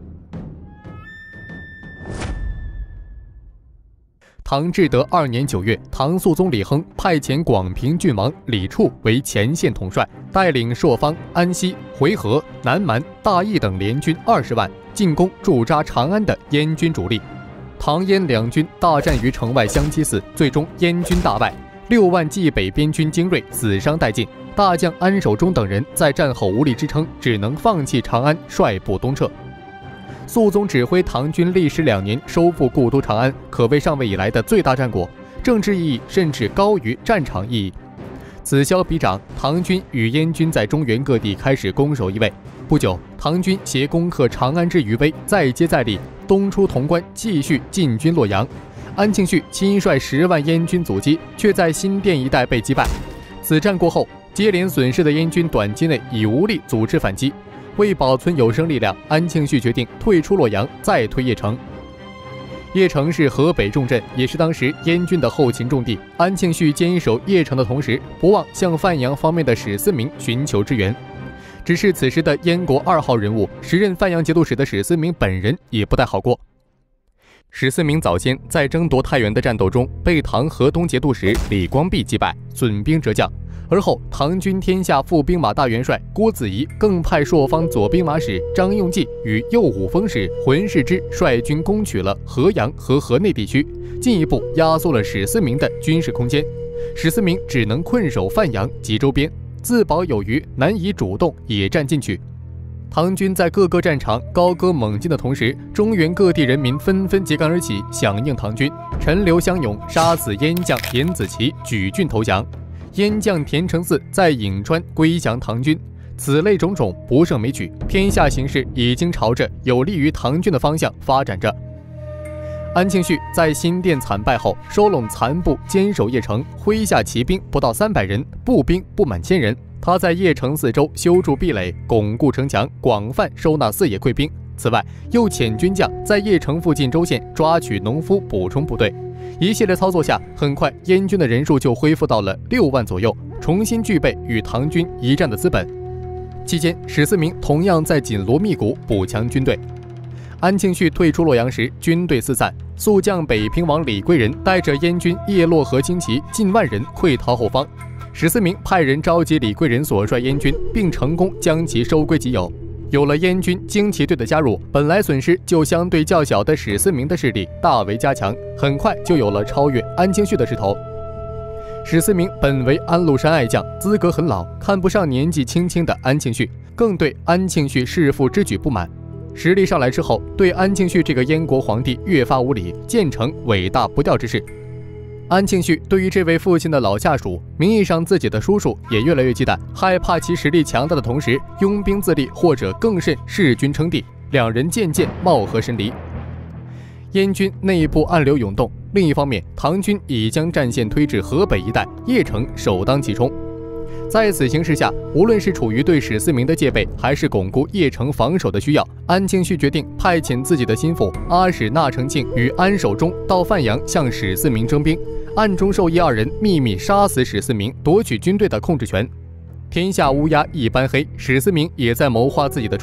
唐至德2年9月，唐肃宗李亨派遣广平郡王李处为前线统帅，带领朔方、安西、回纥、南蛮、大邑等联军20万，进攻驻扎长安的燕军主力。唐燕两军大战于城外香积寺，最终燕军大败，6万冀北边军精锐死伤殆尽。大将安守忠等人在战后无力支撑，只能放弃长安，率部东撤。肃宗指挥唐军历时2年收复故都长安，可谓上位以来的最大战果，政治意义甚至高于战场意义。此消彼长，唐军与燕军在中原各地开始攻守易位。不久，唐军携攻克长安之余威，再接再厉，东出潼关，继续进军洛阳。安庆绪亲率10万燕军阻击，却在新店一带被击败。此战过后，接连损失的燕军短期内已无力组织反击。为保存有生力量，安庆绪决定退出洛阳，再推邺城。邺城是河北重镇，也是当时燕军的后勤重地。安庆绪坚守邺城的同时，不忘向范阳方面的史思明寻求支援。只是此时的燕国2号人物，时任范阳节度使的史思明本人也不太好过。史思明早先在争夺太原的战斗中，被唐河东节度使李光弼击败，损兵折将。而后，唐军天下副兵马大元帅郭子仪更派朔方左兵马使张用济与右武锋使浑世之率军攻取了河阳和河内地区，进一步压缩了史思明的军事空间。史思明只能困守范阳及周边，自保有余，难以主动野战进取。唐军在各个战场高歌猛进的同时，中原各地人民纷纷揭竿而起，响应唐军，陈留相拥，杀死燕将严子奇，举郡投降。燕将田承嗣在颍川归降唐军，此类种种不胜枚举，天下形势已经朝着有利于唐军的方向发展着。安庆绪在新店惨败后，收拢残部，坚守邺城，麾下骑兵不到300人，步兵不满1000人。他在邺城四周修筑壁垒，巩固城墙，广泛收纳四野贵兵。此外，又遣军将在邺城附近州县抓取农夫，补充部队。一系列操作下，很快燕军的人数就恢复到了6万左右，重新具备与唐军一战的资本。期间，史思明同样在紧锣密鼓补强军队。安庆绪退出洛阳时，军队四散，速将北平王李贵人带着燕军叶洛河精骑近万人溃逃后方。史思明派人召集李贵人所率燕军，并成功将其收归己有。有了燕军精骑队的加入，本来损失就相对较小的史思明的势力大为加强，很快就有了超越安庆绪的势头。史思明本为安禄山爱将，资格很老，看不上年纪轻轻的安庆绪，更对安庆绪弑父之举不满。实力上来之后，对安庆绪这个燕国皇帝越发无礼，建成尾大不掉之势。安庆绪对于这位父亲的老下属，名义上自己的叔叔，也越来越忌惮，害怕其实力强大的同时拥兵自立，或者更甚弑君称帝，两人渐渐貌合神离。燕军内部暗流涌动，另一方面，唐军已将战线推至河北一带，邺城首当其冲。在此形势下，无论是处于对史思明的戒备，还是巩固邺城防守的需要，安庆绪决定派遣自己的心腹阿史那成庆与安守忠到范阳向史思明征兵，暗中授意二人秘密杀死史思明，夺取军队的控制权。天下乌鸦一般黑，史思明也在谋划自己的出路。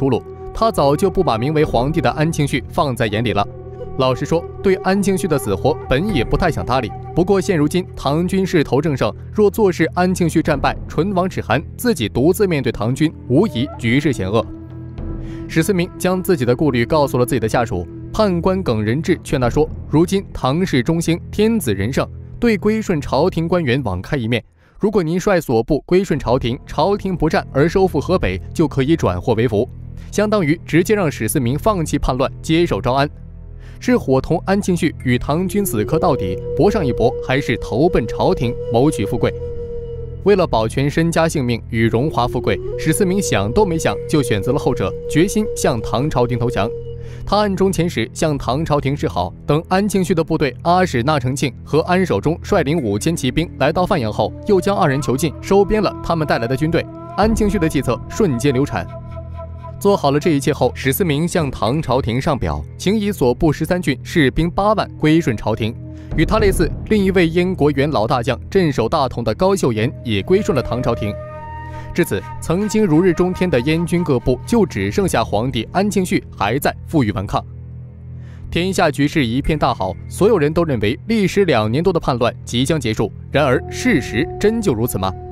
他早就不把名为皇帝的安庆绪放在眼里了。老实说，对安庆绪的死活本也不太想搭理。不过现如今唐军势头正盛，若坐视安庆绪战败，唇亡齿寒，自己独自面对唐军，无疑局势险恶。史思明将自己的顾虑告诉了自己的下属判官耿仁质，劝他说：如今唐氏中兴，天子仁圣，对归顺朝廷官员网开一面。如果您率所部归顺朝廷，朝廷不战而收复河北，就可以转祸为福，相当于直接让史思明放弃叛乱，接受招安。是伙同安庆绪与唐军死磕到底，搏上一搏，还是投奔朝廷，谋取富贵？为了保全身家性命与荣华富贵，史思明想都没想就选择了后者，决心向唐朝廷投降。他暗中遣使向唐朝廷示好，等安庆绪的部队阿史那成庆和安守忠率领5000骑兵来到范阳后，又将2人囚禁，收编了他们带来的军队。安庆绪的计策瞬间流产。做好了这一切后，史思明向唐朝廷上表，请以所部13郡士兵8万归顺朝廷。与他类似，另一位燕国元老大将镇守大同的高秀岩也归顺了唐朝廷。至此，曾经如日中天的燕军各部就只剩下皇帝安庆绪还在负隅顽抗。天下局势一片大好，所有人都认为历时2年多的叛乱即将结束。然而，事实真就如此吗？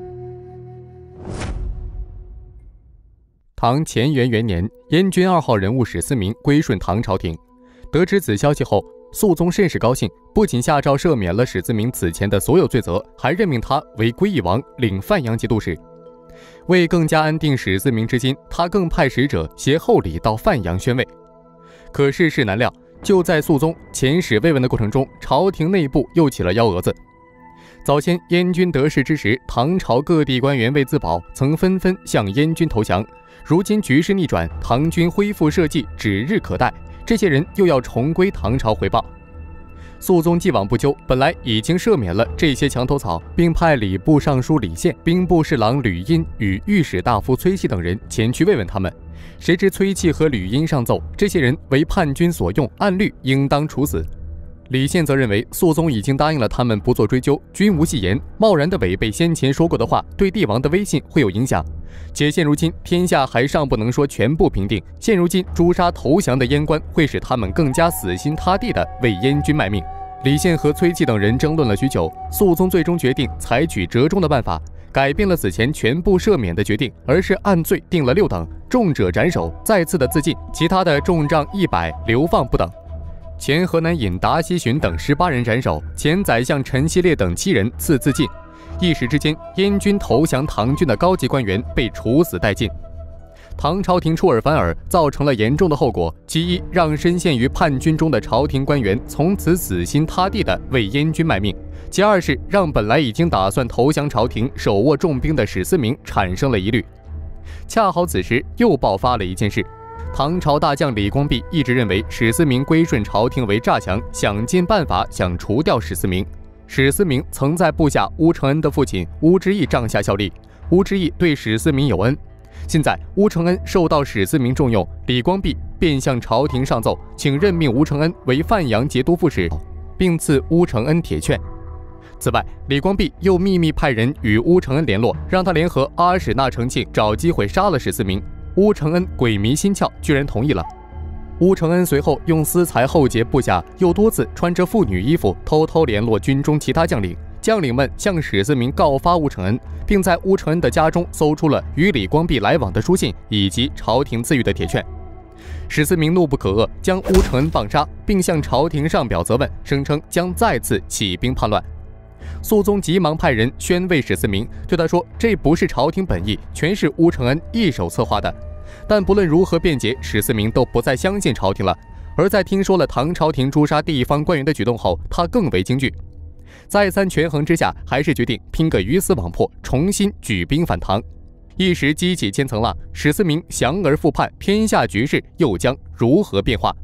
唐乾元元年，燕军2号人物史思明归顺唐朝廷。得知此消息后，肃宗甚是高兴，不仅下诏赦免了史思明此前的所有罪责，还任命他为归义王，领范阳节度使。为更加安定史思明之心，他更派使者携厚礼到范阳宣慰。可世事难料，就在肃宗遣使慰问的过程中，朝廷内部又起了幺蛾子。早先燕军得势之时，唐朝各地官员为自保，曾纷纷向燕军投降。如今局势逆转，唐军恢复社稷指日可待，这些人又要重归唐朝回报。肃宗既往不咎，本来已经赦免了这些墙头草，并派礼部尚书李宪、兵部侍郎吕殷与御史大夫崔器等人前去慰问他们。谁知崔器和吕殷上奏，这些人为叛军所用，按律应当处死。李宪则认为肃宗已经答应了他们不做追究，均无戏言，贸然地违背先前说过的话，对帝王的威信会有影响。且现如今天下还尚不能说全部平定，现如今诛杀投降的燕官，会使他们更加死心塌地地为燕军卖命。李宪和崔器等人争论了许久，肃宗最终决定采取折中的办法，改变了此前全部赦免的决定，而是按罪定了6等，重者斩首，再次的自尽，其他的重杖100，流放不等。前河南尹达西巡等18人斩首，前宰相陈希烈等7人赐自尽。一时之间，燕军投降唐军的高级官员被处死殆尽。唐朝廷出尔反尔，造成了严重的后果。其一，让深陷于叛军中的朝廷官员从此死心塌地地为燕军卖命；其二是让本来已经打算投降朝廷、手握重兵的史思明产生了疑虑。恰好此时又爆发了一件事。唐朝大将李光弼一直认为史思明归顺朝廷为诈降，想尽办法想除掉史思明。史思明曾在部下乌承恩的父亲乌之义帐下效力，乌之义对史思明有恩。现在乌承恩受到史思明重用，李光弼便向朝廷上奏，请任命乌承恩为范阳节度副使，并赐乌承恩铁券。此外，李光弼又秘密派人与乌承恩联络，让他联合阿史那成庆找机会杀了史思明。乌承恩鬼迷心窍，居然同意了。乌承恩随后用私财厚结部下，又多次穿着妇女衣服偷偷联络军中其他将领。将领们向史思明告发乌承恩，并在乌承恩的家中搜出了与李光弼来往的书信以及朝廷赐予的铁券。史思明怒不可遏，将乌承恩棒杀，并向朝廷上表责问，声称将再次起兵叛乱。肃宗急忙派人宣慰史思明，对他说：“这不是朝廷本意，全是乌承恩一手策划的。”但不论如何辩解，史思明都不再相信朝廷了。而在听说了唐朝廷诛杀地方官员的举动后，他更为惊惧。再三权衡之下，还是决定拼个鱼死网破，重新举兵反唐。一时激起千层浪，史思明降而复叛，天下局势又将如何变化？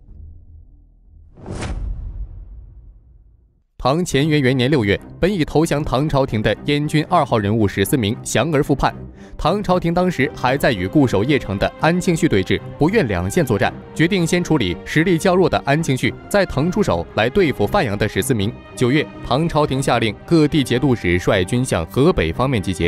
唐乾元元年6月，本已投降唐朝廷的燕军2号人物史思明降而复叛。唐朝廷当时还在与固守邺城的安庆绪对峙，不愿两线作战，决定先处理实力较弱的安庆绪，再腾出手来对付范阳的史思明。9月，唐朝廷下令各地节度使率军向河北方面集结。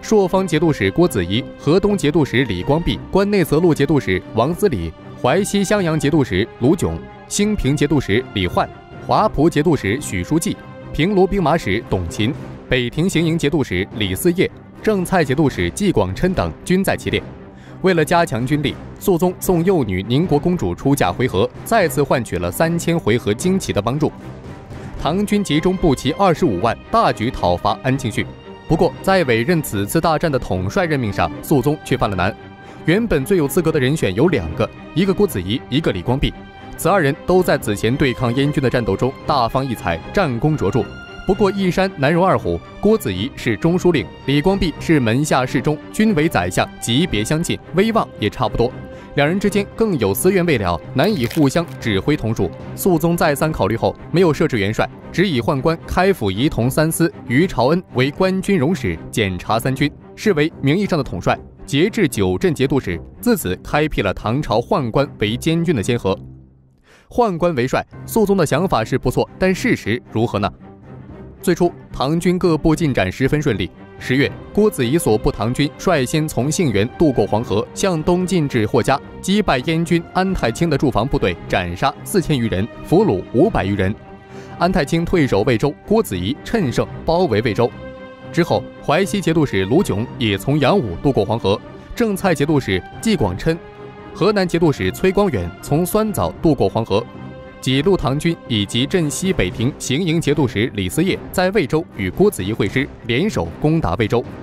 朔方节度使郭子仪、河东节度使李光弼、关内泽路节度使王思礼、淮西襄阳节度使卢炯、兴平节度使李焕、华蒲节度使许书记、平卢兵马使董勤、北庭行营节度使李嗣业、正蔡节度使纪广琛等均在其列。为了加强军力，肃宗送幼女宁国公主出嫁回纥，再次换取了3000回合旌旗的帮助。唐军集中步骑25万，大举讨伐安庆绪。不过，在委任此次大战的统帅任命上，肃宗却犯了难。原本最有资格的人选有2个，一个郭子仪，一个李光弼。此2人都在此前对抗燕军的战斗中大放异彩，战功卓著。不过一山难容2虎，郭子仪是中书令，李光弼是门下侍中，均为宰相，级别相近，威望也差不多。2人之间更有私怨未了，难以互相指挥同属。肃宗再三考虑后，没有设置元帅，只以宦官开府仪同3司于朝恩为官军容使，检察3军，视为名义上的统帅，节制9镇节度使。自此开辟了唐朝宦官为监军的先河。宦官为帅，肃宗的想法是不错，但事实如何呢？最初，唐军各部进展十分顺利。10月，郭子仪所部唐军率先从杏园渡过黄河，向东进至霍家，击败燕军安太清的驻防部队，斩杀4000余人，俘虏500余人。安太清退守魏州，郭子仪趁胜包围魏州。之后，淮西节度使卢炯也从杨武渡过黄河，正蔡节度使纪广琛、河南节度使崔光远从酸枣渡过黄河。几路唐军以及镇西北庭行营节度使李嗣业在魏州与郭子仪会师，联手攻打魏州。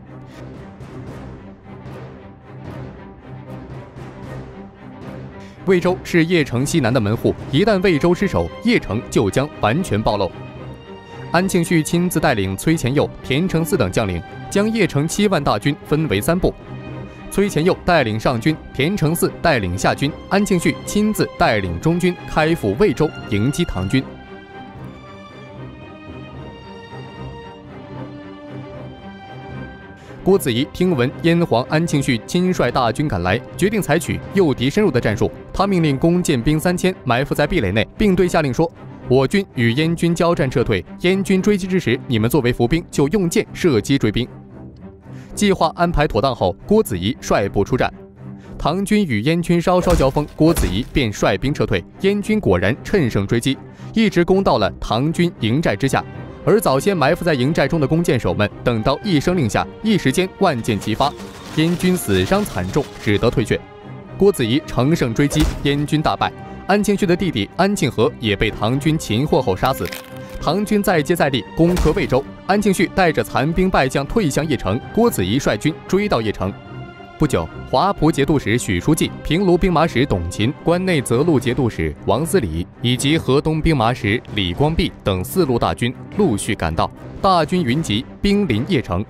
魏州是邺城西南的门户，一旦魏州失守，邺城就将完全暴露。安庆绪亲自带领崔乾佑、田承嗣等将领，将邺城7万大军分为3部。崔乾佑带领上军，田承嗣带领下军，安庆绪亲自带领中军开赴魏州迎击唐军。郭子仪听闻燕皇安庆绪亲率大军赶来，决定采取诱敌深入的战术。他命令弓箭兵3000埋伏在壁垒内，并对下令说：“我军与燕军交战撤退，燕军追击之时，你们作为伏兵，就用箭射击追兵。”计划安排妥当后，郭子仪率部出战。唐军与燕军稍稍交锋，郭子仪便率兵撤退，燕军果然趁胜追击，一直攻到了唐军营寨之下。而早先埋伏在营寨中的弓箭手们，等到一声令下，一时间万箭齐发，燕军死伤惨重，只得退却。郭子仪乘胜追击，燕军大败。安庆绪的弟弟安庆和也被唐军擒获后杀死。唐军再接再厉，攻克魏州。安庆绪带着残兵败将退向邺城，郭子仪率军追到邺城。不久，华蒲节度使许书记、平卢兵马使董勤、关内泽路节度使王思礼以及河东兵马使李光弼等4路大军陆续赶到，大军云集，兵临邺城。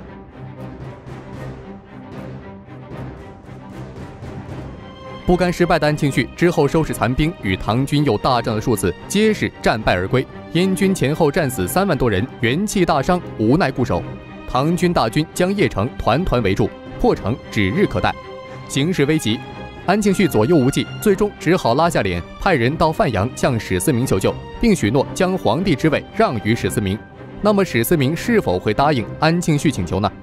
不甘失败的安庆绪之后收拾残兵，与唐军又大战了数次，皆是战败而归。燕军前后战死3万多人，元气大伤，无奈固守。唐军大军将邺城团团围住，破城指日可待，形势危急。安庆绪左右无计，最终只好拉下脸，派人到范阳向史思明求救，并许诺将皇帝之位让于史思明。那么史思明是否会答应安庆绪请求呢？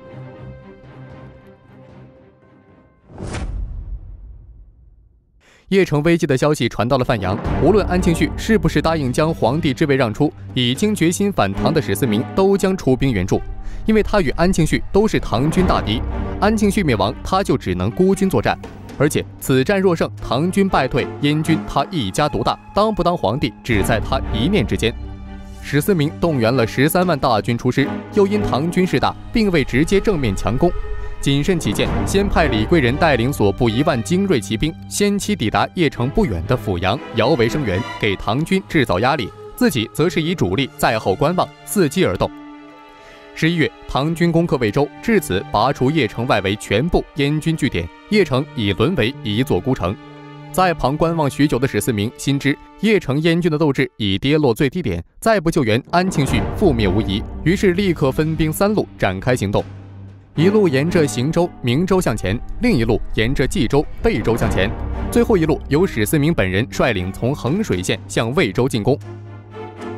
邺城危机的消息传到了范阳，无论安庆绪是不是答应将皇帝之位让出，已经决心反唐的史思明都将出兵援助，因为他与安庆绪都是唐军大敌。安庆绪灭亡，他就只能孤军作战，而且此战若胜，唐军败退，燕军他一家独大，当不当皇帝只在他一念之间。史思明动员了13万大军出师，又因唐军势大，并未直接正面强攻。谨慎起见，先派李贵人带领所部1万精锐骑兵，先期抵达邺城不远的阜阳，摇围声援，给唐军制造压力，自己则是以主力在后观望，伺机而动。11月，唐军攻克魏州，至此拔除邺城外围全部燕军据点，邺城已沦为一座孤城。在旁观望许久的史思明心知邺城燕军的斗志已跌落最低点，再不救援，安庆绪覆灭无疑，于是立刻分兵3路展开行动。一路沿着邢州、明州向前，另一路沿着冀州、贝州向前，最后一路由史思明本人率领从衡水县向魏州进攻。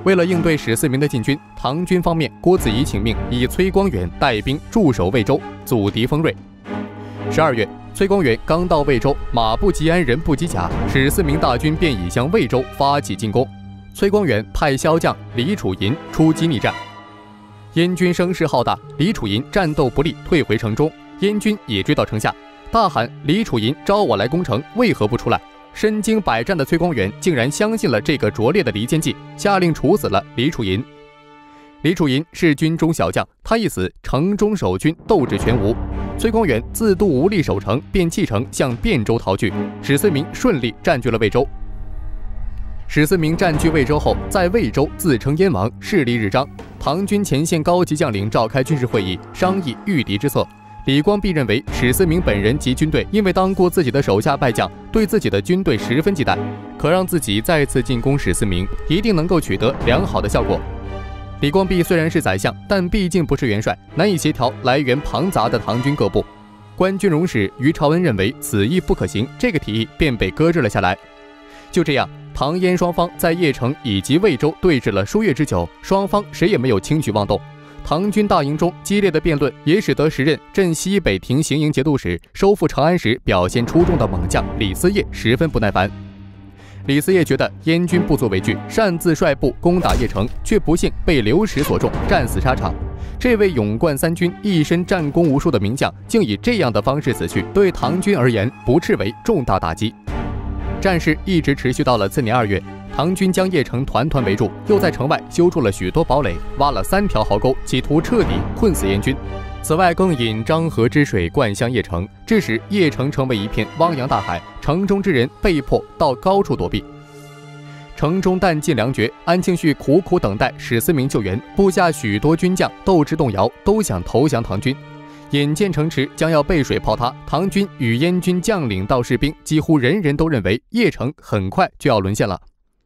为了应对史思明的进军，唐军方面郭子仪请命以崔光远带兵驻守魏州，阻敌锋锐。12月，崔光远刚到魏州，马不及鞍，人不及甲，史思明大军便已向魏州发起进攻。崔光远派骁将李楚银出击逆战，燕军声势浩大，李楚银战斗不利，退回城中。燕军也追到城下，大喊：“李楚银招我来攻城，为何不出来？”身经百战的崔光远竟然相信了这个拙劣的离间计，下令处死了李楚银。李楚银是军中小将，他一死，城中守军斗志全无。崔光远自度无力守城，便弃城向汴州逃去。史思明顺利占据了魏州。史思明占据魏州后，在魏州自称燕王，势力日张。唐军前线高级将领召开军事会议，商议御敌之策。李光弼认为史思明本人及军队因为当过自己的手下败将，对自己的军队十分忌惮，可让自己再次进攻史思明，一定能够取得良好的效果。李光弼虽然是宰相，但毕竟不是元帅，难以协调来源庞杂的唐军各部。官军容使于朝恩认为此意不可行，这个提议便被搁置了下来。就这样，唐燕双方在邺城以及魏州对峙了数月之久，双方谁也没有轻举妄动。唐军大营中激烈的辩论，也使得时任镇西北庭行营节度使、收复长安时表现出众的猛将李嗣业十分不耐烦。李嗣业觉得燕军不足为惧，擅自率部攻打邺城，却不幸被流矢所中，战死沙场。这位勇冠三军、一身战功无数的名将，竟以这样的方式死去，对唐军而言，不斥为重大打击。战事一直持续到了次年2月，唐军将邺城团团围住，又在城外修筑了许多堡垒，挖了3条壕沟，企图彻底困死燕军。此外，更引漳河之水灌向邺城，致使邺城成为一片汪洋大海，城中之人被迫到高处躲避。城中弹尽粮绝，安庆绪苦苦等待史思明救援，部下许多军将斗志动摇，都想投降唐军。眼见城池将要被水泡塌，唐军与燕军将领到士兵几乎人人都认为邺城很快就要沦陷了。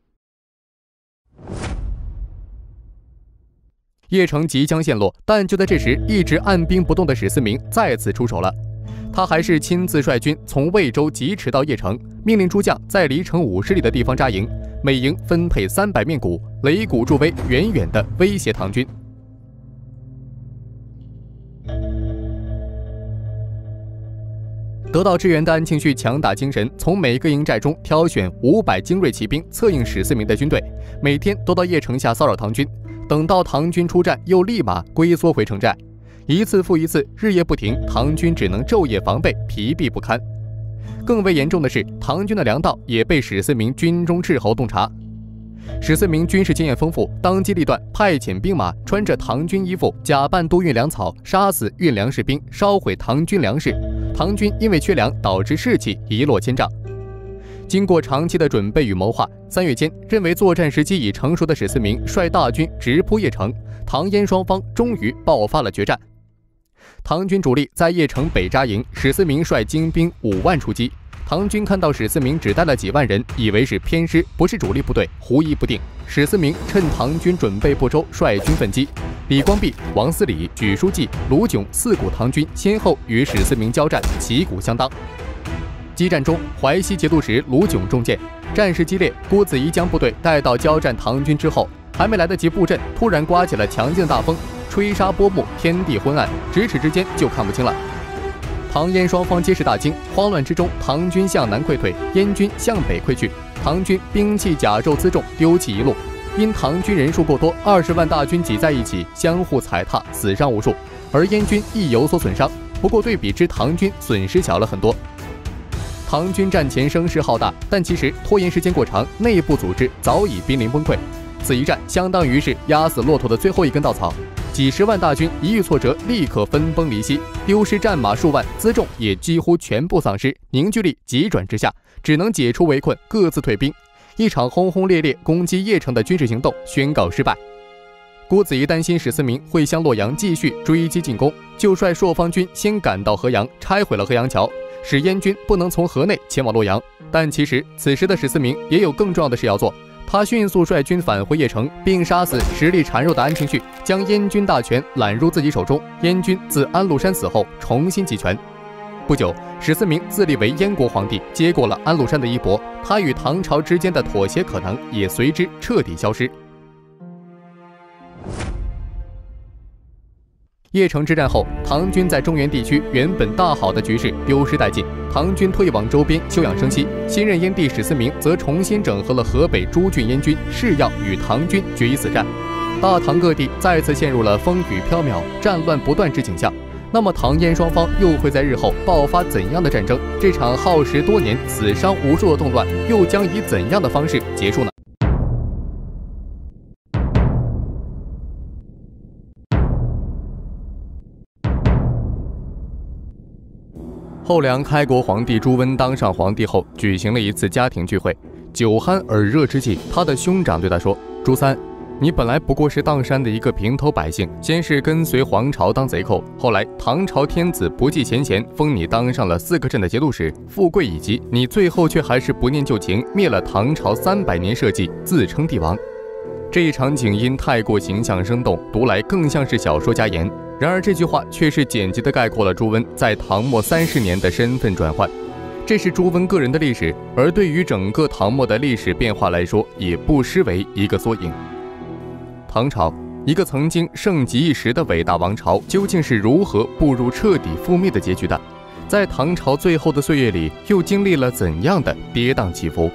邺城即将陷落，但就在这时，一直按兵不动的史思明再次出手了。他还是亲自率军从魏州疾驰到邺城，命令诸将在离城50里的地方扎营，每营分配300面鼓，擂鼓助威，远远地威胁唐军。得到支援的安庆绪强打精神，从每个营寨中挑选500精锐骑兵，策应史思明的军队，每天都到邺城下骚扰唐军。等到唐军出战，又立马龟缩回城寨，一次复一次，日夜不停，唐军只能昼夜防备，疲弊不堪。更为严重的是，唐军的粮道也被史思明军中斥候洞察。史思明军事经验丰富，当机立断，派遣兵马穿着唐军衣服，假扮督运粮草，杀死运粮士兵，烧毁唐军粮食。唐军因为缺粮，导致士气一落千丈。经过长期的准备与谋划，3月间，认为作战时机已成熟的史思明率大军直扑邺城，唐燕双方终于爆发了决战。唐军主力在邺城北扎营，史思明率精兵5万出击。唐军看到史思明只带了几万人，以为是偏师，不是主力部队，狐疑不定。史思明趁唐军准备不周，率军奋击。李光弼、王思礼、举书记、卢炯4股唐军先后与史思明交战，旗鼓相当。激战中，淮西节度使卢炯中箭，战事激烈。郭子仪将部队带到交战唐军之后，还没来得及布阵，突然刮起了强劲的大风，吹沙拨木，天地昏暗，咫尺之间就看不清了。唐燕双方皆是大惊，慌乱之中，唐军向南溃退，燕军向北溃去。唐军兵器甲胄辎重，丢弃一路。因唐军人数过多，20万大军挤在一起，相互踩踏，死伤无数。而燕军亦有所损伤，不过对比之唐军损失小了很多。唐军战前声势浩大，但其实拖延时间过长，内部组织早已濒临崩溃。此一战相当于是压死骆驼的最后一根稻草。几十万大军一遇挫折，立刻分崩离析，丢失战马数万，辎重也几乎全部丧失，凝聚力急转直下，只能解除围困，各自退兵。一场轰轰烈烈攻击邺城的军事行动宣告失败。郭子仪担心史思明会向洛阳继续追击进攻，就率朔方军先赶到河阳，拆毁了河阳桥，使燕军不能从河内前往洛阳。但其实此时的史思明也有更重要的事要做，他迅速率军返回邺城，并杀死实力孱弱的安庆绪，将燕军大权揽入自己手中。燕军自安禄山死后重新集权。不久，史思明自立为燕国皇帝，接过了安禄山的衣钵，他与唐朝之间的妥协可能也随之彻底消失。 邺城之战后，唐军在中原地区原本大好的局势丢失殆尽，唐军退往周边休养生息。新任燕帝史思明则重新整合了河北诸郡燕军，誓要与唐军决一死战。大唐各地再次陷入了风雨飘渺、战乱不断之景象。那么，唐燕双方又会在日后爆发怎样的战争？这场耗时多年、死伤无数的动乱，又将以怎样的方式结束呢？后梁开国皇帝朱温当上皇帝后，举行了一次家庭聚会。酒酣耳热之际，他的兄长对他说：“朱三，你本来不过是砀山的一个平头百姓，先是跟随皇朝当贼寇，后来唐朝天子不计前嫌，封你当上了4个镇的节度使，富贵已极，你最后却还是不念旧情，灭了唐朝300年社稷，自称帝王。”这一场景因太过形象生动，读来更像是小说家言。然而这句话却是简洁地概括了朱温在唐末30年的身份转换。这是朱温个人的历史，而对于整个唐末的历史变化来说，也不失为一个缩影。唐朝，一个曾经盛极一时的伟大王朝，究竟是如何步入彻底覆灭的结局的？在唐朝最后的岁月里，又经历了怎样的跌宕起伏？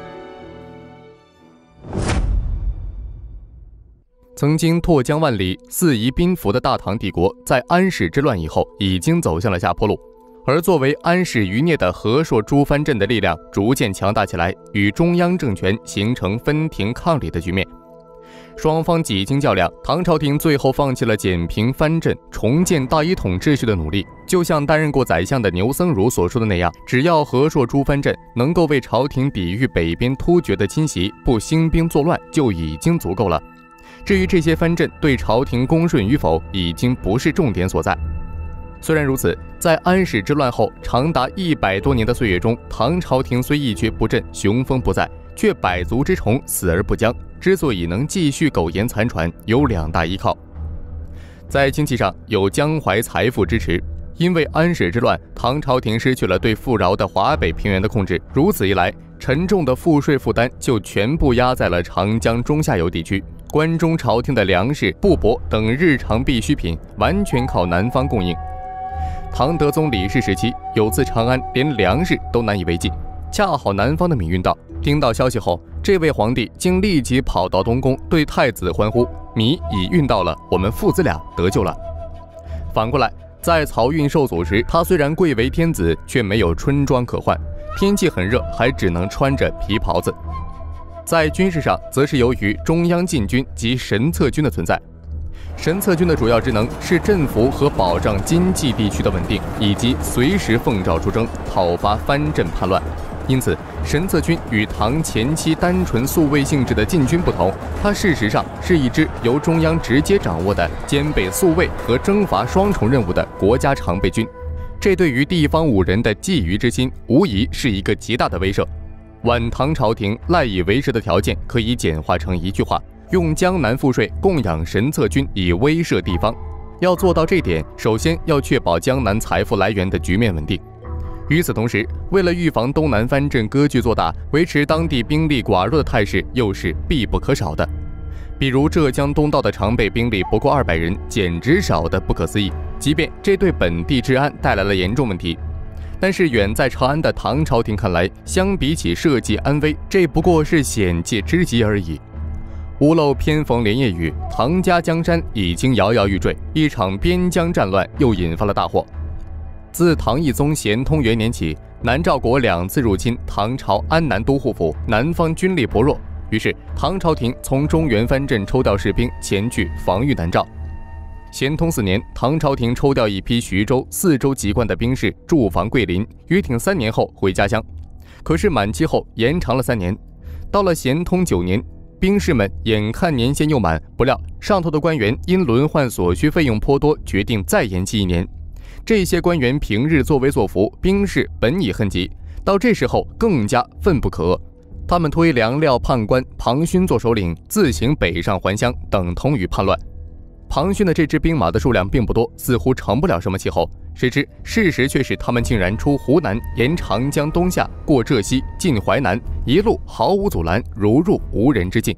曾经拓疆万里、四夷宾服的大唐帝国，在安史之乱以后，已经走向了下坡路。而作为安史余孽的和硕诸藩镇的力量逐渐强大起来，与中央政权形成分庭抗礼的局面。双方几经较量，唐朝廷最后放弃了减平藩镇、重建大一统秩序的努力。就像担任过宰相的牛僧孺所说的那样，只要和硕诸藩镇能够为朝廷抵御北边突厥的侵袭，不兴兵作乱，就已经足够了。至于这些藩镇对朝廷恭顺与否，已经不是重点所在。虽然如此，在安史之乱后长达100多年的岁月中，唐朝廷虽一蹶不振、雄风不再，却百足之虫，死而不僵。之所以能继续苟延残喘，有2大依靠。在经济上，有江淮财富支持。因为安史之乱，唐朝廷失去了对富饶的华北平原的控制，如此一来，沉重的赋税负担就全部压在了长江中下游地区。关中朝廷的粮食、布帛等日常必需品完全靠南方供应。唐德宗李氏时期，有次长安连粮食都难以为继，恰好南方的米运到。听到消息后，这位皇帝竟立即跑到东宫，对太子欢呼：“米已运到了，我们父子俩得救了。”反过来，在漕运受阻时，他虽然贵为天子，却没有春装可换，天气很热，还只能穿着皮袍子。在军事上，则是由于中央禁军及神策军的存在。神策军的主要职能是镇服和保障经济地区的稳定，以及随时奉诏出征，讨伐藩镇叛乱。因此，神策军与唐前期单纯宿卫性质的禁军不同，它事实上是一支由中央直接掌握的兼备宿卫和征伐双重任务的国家常备军。这对于地方武人的觊觎之心，无疑是一个极大的威慑。晚唐朝廷赖以为生的条件可以简化成一句话：用江南赋税供养神策军，以威慑地方。要做到这点，首先要确保江南财富来源的局面稳定。与此同时，为了预防东南藩镇割据做大，维持当地兵力寡弱的态势又是必不可少的。比如浙江东道的常备兵力不过200人，简直少得不可思议。即便这对本地治安带来了严重问题，但是远在长安的唐朝廷看来，相比起社稷安危，这不过是险界之极而已。屋漏偏逢连夜雨，唐家江山已经摇摇欲坠，一场边疆战乱又引发了大祸。自唐懿宗咸通元年起，南诏国2次入侵唐朝安南都护府，南方军力薄弱，于是唐朝廷从中原藩镇抽调士兵前去防御南诏。咸通4年，唐朝廷抽调一批徐州、四州籍贯的兵士驻防桂林，约挺3年后回家乡。可是满期后延长了3年，到了咸通9年，兵士们眼看年限又满，不料上头的官员因轮换所需费用颇多，决定再延期1年。这些官员平日作威作福，兵士本已恨极，到这时候更加愤不可遏。他们推梁廖判官庞勋做首领，自行北上还乡，等同于叛乱。庞勋的这支兵马的数量并不多，似乎成不了什么气候。谁知事实却是他们竟然出湖南，沿长江东下，过浙西，进淮南，一路毫无阻拦，如入无人之境。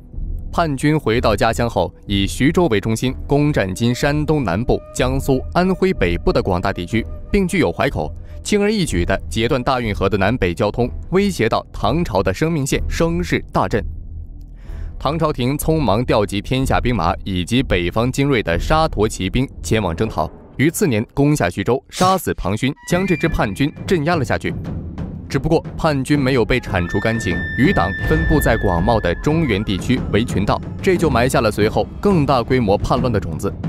叛军回到家乡后，以徐州为中心，攻占今山东南部、江苏、安徽北部的广大地区，并据有淮口，轻而易举地截断大运河的南北交通，威胁到唐朝的生命线，声势大振。唐朝廷匆忙调集天下兵马以及北方精锐的沙陀骑兵前往征讨，于次年攻下徐州，杀死庞勋，将这支叛军镇压了下去。只不过叛军没有被铲除干净，余党分布在广袤的中原地区为群盗，这就埋下了随后更大规模叛乱的种子。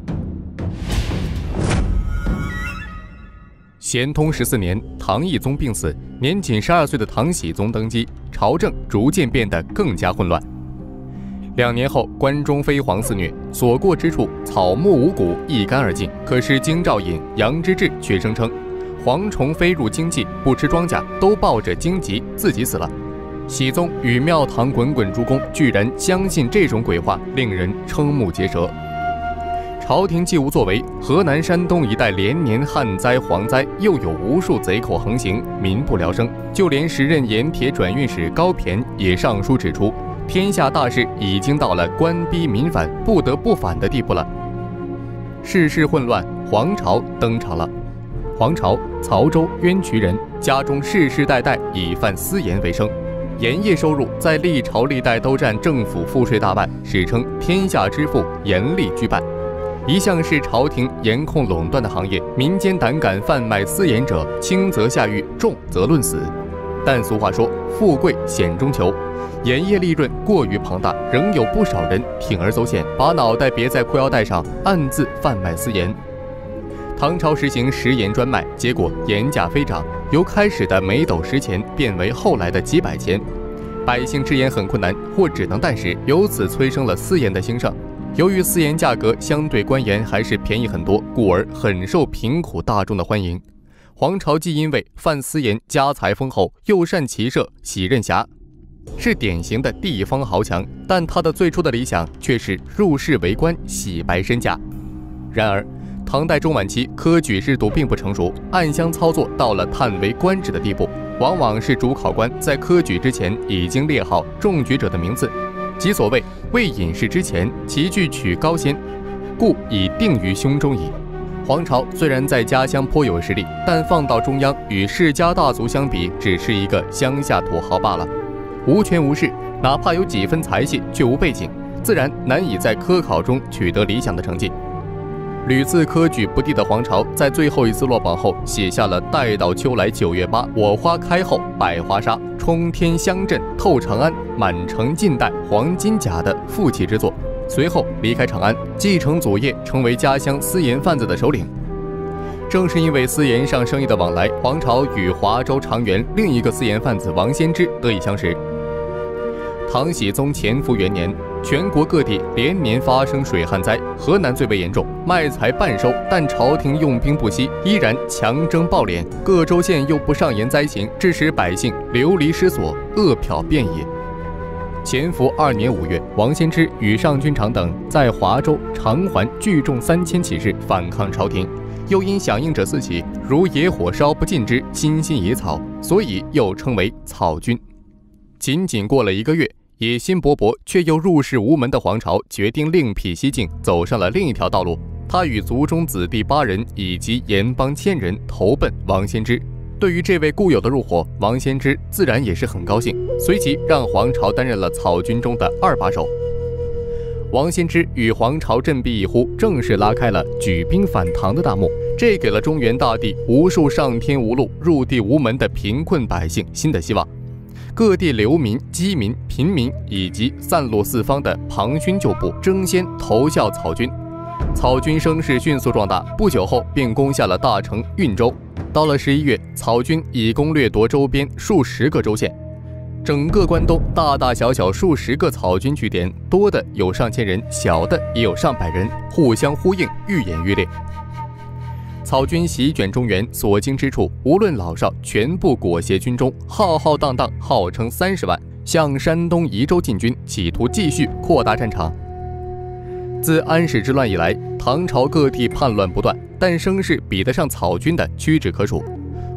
咸通14年，唐懿宗病死，年仅12岁的唐僖宗登基，朝政逐渐变得更加混乱。2年后，关中飞蝗肆虐，所过之处草木五谷一干而尽。可是京兆尹杨之治却声称，蝗虫飞入京畿，不吃庄稼，都抱着荆棘，自己死了。僖宗与庙堂滚滚诸公居然相信这种鬼话，令人瞠目结舌。朝廷既无作为，河南、山东一带连年旱灾、蝗灾，又有无数贼寇横行，民不聊生。就连时任盐铁转运使高骈也上书指出，天下大势已经到了官逼民反、不得不反的地步了。世事混乱，黄巢登场了。黄巢，曹州渊渠人，家中世世代代以贩私盐为生，盐业收入在历朝历代都占政府赋税大半，史称天下之富，盐利居半。一向是朝廷严控垄断的行业，民间胆敢贩卖私盐者，轻则下狱，重则论死。但俗话说，富贵险中求，盐业利润过于庞大，仍有不少人铤而走险，把脑袋别在裤腰带上，暗自贩卖私盐。唐朝实行食盐专卖，结果盐价飞涨，由开始的每斗10钱变为后来的几百钱，百姓吃盐很困难，或只能啖食，由此催生了私盐的兴盛。由于私盐价格相对官盐还是便宜很多，故而很受贫苦大众的欢迎。黄巢既因为贩私盐家财丰厚，又善骑射，喜任侠，是典型的地方豪强，但他的最初的理想却是入仕为官，洗白身价。然而唐代中晚期，科举制度并不成熟，暗箱操作到了探为官职的地步，往往是主考官在科举之前已经列好中举者的名字，即所谓未隐士之前，其具取高先，故已定于胸中矣。黄巢虽然在家乡颇有实力，但放到中央与世家大族相比，只是一个乡下土豪罢了，无权无势，哪怕有几分才气，却无背景，自然难以在科考中取得理想的成绩。屡次科举不第的黄巢，在最后一次落榜后，写下了待到秋来9月8，我花开后百花杀，冲天香阵透长安，满城尽带黄金甲的负气之作。随后离开长安，继承祖业，成为家乡私盐贩子的首领。正是因为私盐上生意的往来，黄巢与华州长垣另一个私盐贩子王先之得以相识。唐僖宗乾伏元年，全国各地连年发生水旱灾，河南最为严重，麦财半收，但朝廷用兵不息，依然强征暴敛，各州县又不上言灾情，致使百姓流离失所，饿殍遍野。乾伏2年5月，王先之与上军长等在华州、长环聚众3000起事，反抗朝廷，又因响应者四起，如野火烧不尽之新兴野草，所以又称为草军。仅仅过了1个月，野心勃勃却又入世无门的黄巢决定另辟蹊径，走上了另一条道路。他与族中子弟8人以及盐帮1000人投奔王先之。对于这位故友的入伙，王先之自然也是很高兴，随即让黄巢担任了草军中的2把手。王先之与黄巢振臂一呼，正式拉开了举兵反唐的大幕，这给了中原大地无数上天无路、入地无门的贫困百姓新的希望。各地流民、饥民、贫民以及散落四方的庞勋旧部争先投效草军，草军声势迅速壮大，不久后便攻下了大城运州。到了11月，草军已攻掠夺周边数十个州县，整个关东大大小小数十个草军据点，多的有上千人，小的也有上百人，互相呼应，愈演愈烈。草军席卷中原，所经之处，无论老少，全部裹挟军中，浩浩荡荡，号称30万，向山东宜州进军，企图继续扩大战场。自安史之乱以来，唐朝各地叛乱不断，但声势比得上草军的屈指可数。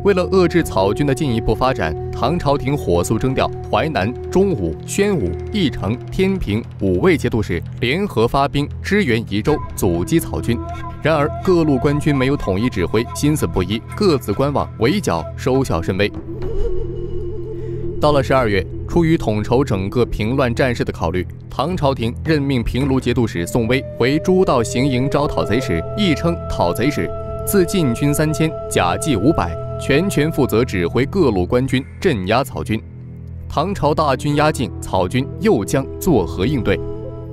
为了遏制草军的进一步发展，唐朝廷火速征调淮南、中武、宣武、义城、天平5位节度使联合发兵支援宜州，阻击草军。然而，各路官军没有统一指挥，心思不一，各自观望，围剿收效甚微。到了12月，出于统筹整个平乱战事的考虑，唐朝廷任命平卢节度使宋威为诸道行营招讨贼使，亦称讨贼使，自禁军3000，甲骑500，全权负责指挥各路官军镇压草军。唐朝大军压境，草军又将作何应对？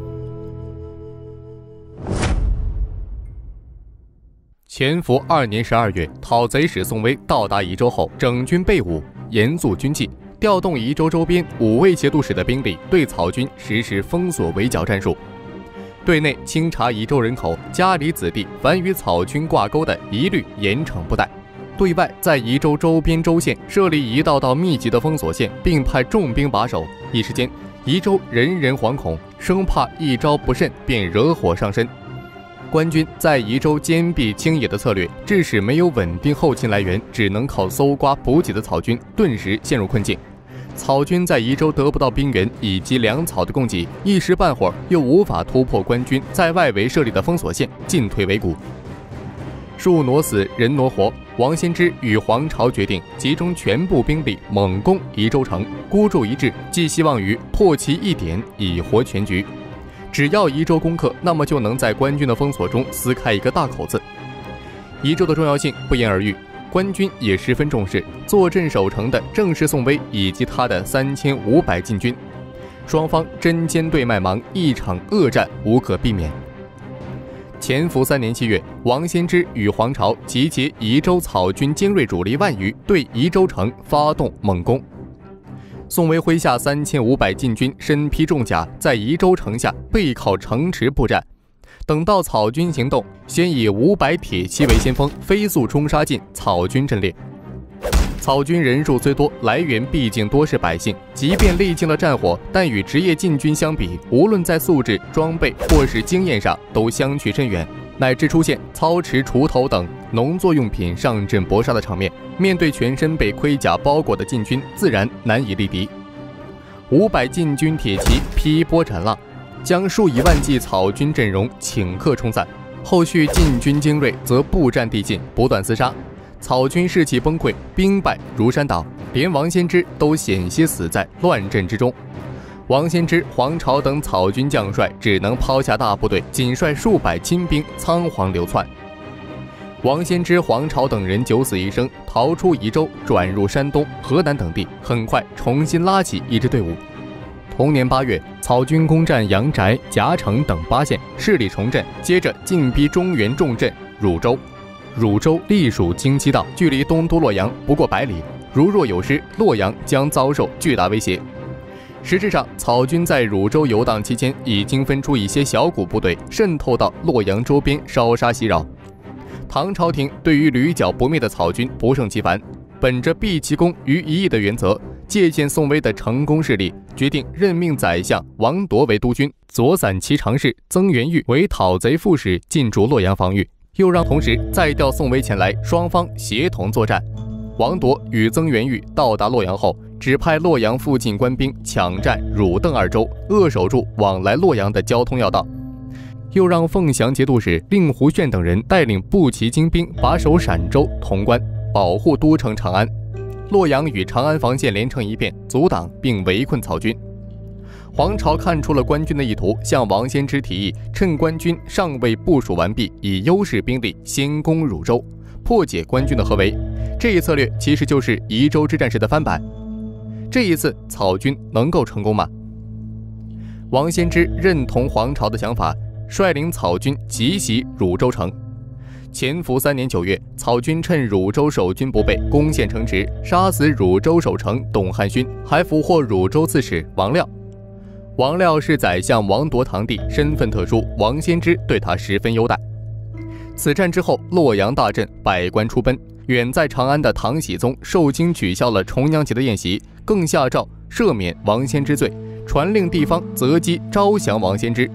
乾伏2年12月，讨贼使宋威到达宜州后，整军备武，严肃军纪，调动宜州周边5位节度使的兵力，对草军实施封锁围剿战术。对内清查宜州人口、家里子弟，凡与草军挂钩的，一律严惩不贷；对外在宜州周边州县设立一道道密集的封锁线，并派重兵把守。一时间，宜州人人惶恐，生怕一招不慎便惹火上身。官军在宜州坚壁清野的策略，致使没有稳定后勤来源，只能靠搜刮补给的草军顿时陷入困境。草军在宜州得不到兵源以及粮草的供给，一时半会儿又无法突破官军在外围设立的封锁线，进退维谷。树挪死，人挪活，王先知与黄巢决定集中全部兵力猛攻宜州城，孤注一掷，寄希望于破其一点，以活全局。只要宜州攻克，那么就能在官军的封锁中撕开一个大口子。宜州的重要性不言而喻，官军也十分重视。坐镇守城的正是宋威以及他的3500禁军，双方针尖对麦芒，一场恶战无可避免。乾伏3年7月，王先知与黄巢集结宜州草军精锐主力万余，对宜州城发动猛攻。宋威麾下3500禁军身披重甲，在宜州城下背靠城池布战。等到草军行动，先以500铁骑为先锋，飞速冲杀进草军阵列。草军人数虽多，来源毕竟多是百姓，即便历经了战火，但与职业禁军相比，无论在素质、装备或是经验上都相去甚远，乃至出现操持锄头等农作用品上阵搏杀的场面。面对全身被盔甲包裹的禁军，自然难以力敌。500禁军铁骑劈波斩浪，将数以万计草军阵容顷刻冲散。后续禁军精锐则步战递进，不断厮杀。草军士气崩溃，兵败如山倒，连王先知都险些死在乱阵之中。王先知、黄巢等草军将帅只能抛下大部队，仅率数百亲兵仓皇流窜。王先知、黄巢等人九死一生，逃出宜州，转入山东、河南等地，很快重新拉起一支队伍。同年8月，草军攻占阳翟、夹城等8县，势力重振，接着进逼中原重镇汝州。汝州隶属京畿道，距离东都洛阳不过100里，如若有失，洛阳将遭受巨大威胁。实质上，草军在汝州游荡期间，已经分出一些小股部队，渗透到洛阳周边烧杀袭扰。唐朝廷对于屡剿不灭的草军不胜其烦，本着毕其功于一役的原则，借鉴宋威的成功事例，决定任命宰相王铎为督军，左散骑常侍曾元玉为讨贼副使，进驻洛阳防御。又让同时再调宋威前来，双方协同作战。王铎与曾元玉到达洛阳后，指派洛阳附近官兵抢占汝邓2州，扼守住往来洛阳的交通要道。又让凤翔节度使令狐炫等人带领步骑精兵把守陕州、潼关，保护都城长安。洛阳与长安防线连成一片，阻挡并围困草军。黄巢看出了官军的意图，向王先知提议，趁官军尚未部署完毕，以优势兵力先攻汝州，破解官军的合围。这一策略其实就是宜州之战时的翻版。这一次草军能够成功吗？王先知认同黄巢的想法，率领草军急袭汝州城。乾伏3年9月，草军趁汝州守军不备，攻陷城池，杀死汝州守城董汉勋，还俘获汝州刺史王廖。王廖是宰相王铎堂弟，身份特殊，王先知对他十分优待。此战之后，洛阳大震，百官出奔。远在长安的唐僖宗受惊取消了重阳节的宴席，更下诏赦免王先知罪，传令地方择机招降王先知。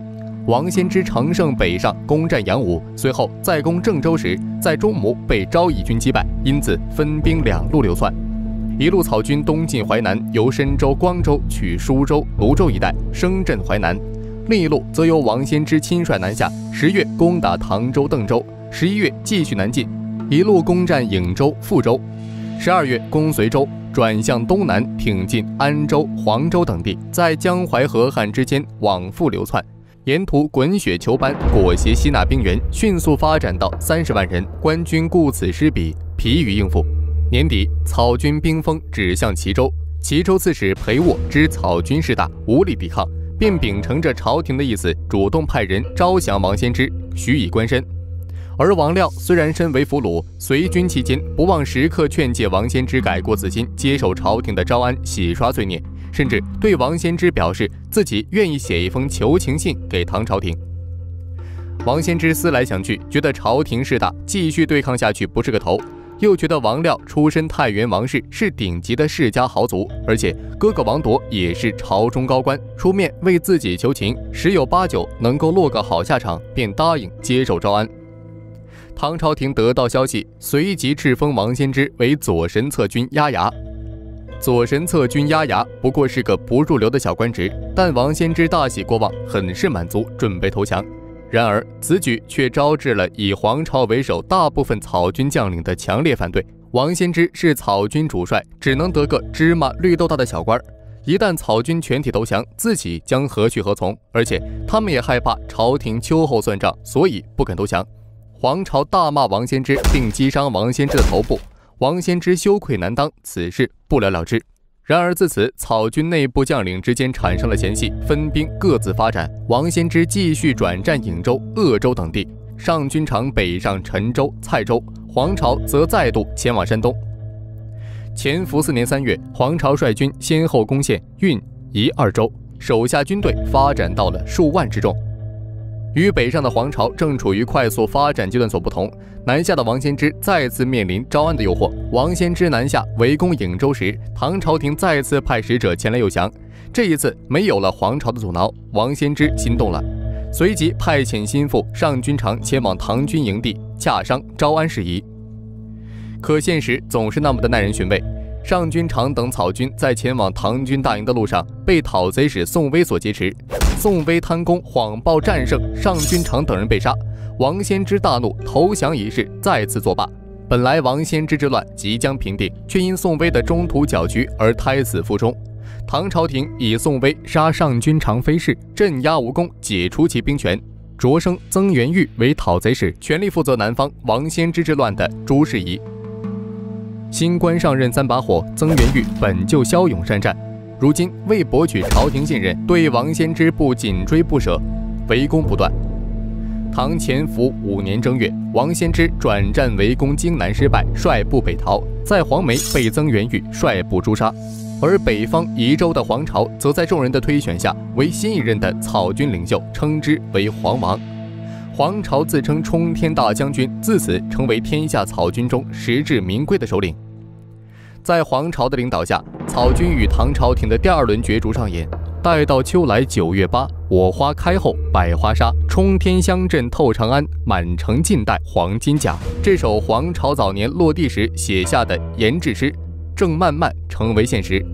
王先之乘胜北上攻占阳武，随后再攻郑州时，在中牟被昭义军击败，因此分兵两路流窜。一路草军东进淮南，由深州、光州取舒州、泸州一带，声震淮南；另一路则由王先之亲率南下，10月攻打唐州、邓州，11月继续南进，一路攻占颍州、富州，12月攻随州，转向东南，挺进安州、黄州等地，在江淮河汉之间往复流窜。沿途滚雪球般裹挟吸纳兵员，迅速发展到30万人，官军顾此失彼，疲于应付。年底，草军兵锋指向齐州，齐州刺史裴沃知草军势大，无力抵抗，便秉承着朝廷的意思，主动派人招降王先之，许以官身。而王廖虽然身为俘虏，随军期间不忘时刻劝诫王先之改过自新，接受朝廷的招安，洗刷罪孽，甚至对王先之表示自己愿意写一封求情信给唐朝廷。王先之思来想去，觉得朝廷势大，继续对抗下去不是个头，又觉得王廖出身太原王氏，是顶级的世家豪族，而且哥哥王铎也是朝中高官，出面为自己求情，10有8九能够落个好下场，便答应接受招安。唐朝廷得到消息，随即敕封王先之为左神策军押牙。左神策军押牙不过是个不入流的小官职，但王先之大喜过望，很是满足，准备投降。然而此举却招致了以黄巢为首大部分草军将领的强烈反对。王先之是草军主帅，只能得个芝麻绿豆大的小官，一旦草军全体投降，自己将何去何从？而且他们也害怕朝廷秋后算账，所以不肯投降。黄巢大骂王先之，并击伤王先之的头部，王先之羞愧难当，此事不了了之。然而自此，草军内部将领之间产生了嫌隙，分兵各自发展。王先之继续转战颍州、鄂州等地，上军长北上陈州、蔡州，黄巢则再度前往山东。乾伏4年3月，黄巢率军先后攻陷运、宜2州，手下军队发展到了数万之众。与北上的黄巢正处于快速发展阶段所不同，南下的王先之再次面临招安的诱惑。王先之南下围攻颍州时，唐朝廷再次派使者前来诱降，这一次没有了黄巢的阻挠，王先之心动了，随即派遣心腹上军长前往唐军营地洽商招安事宜。可现实总是那么的耐人寻味，上军长等草军在前往唐军大营的路上，被讨贼使宋威所劫持。宋威贪功，谎报战胜，上军长等人被杀。王先之大怒，投降一事再次作罢。本来王先之之乱即将平定，却因宋威的中途搅局而胎死腹中。唐朝廷以宋威杀上军长非事，镇压无功，解除其兵权，擢升曾元玉为讨贼使，全力负责南方王先之之乱的诸事宜。新官上任3把火，曾元玉本就骁勇善战，如今为博取朝廷信任，对王先之部紧追不舍，围攻不断。唐乾伏5年正月，王先之转战围攻荆南失败，率部北逃，在黄梅被曾元玉率部诛杀。而北方宜州的黄巢，则在众人的推选下，为新一任的草军领袖，称之为黄王。黄巢自称冲天大将军，自此成为天下草军中实至名归的首领。在黄巢的领导下，草军与唐朝廷的第2轮角逐上演。待到秋来9月8，我花开后百花杀，冲天香阵透长安，满城尽带黄金甲。这首黄巢早年落地时写下的言志诗，正慢慢成为现实。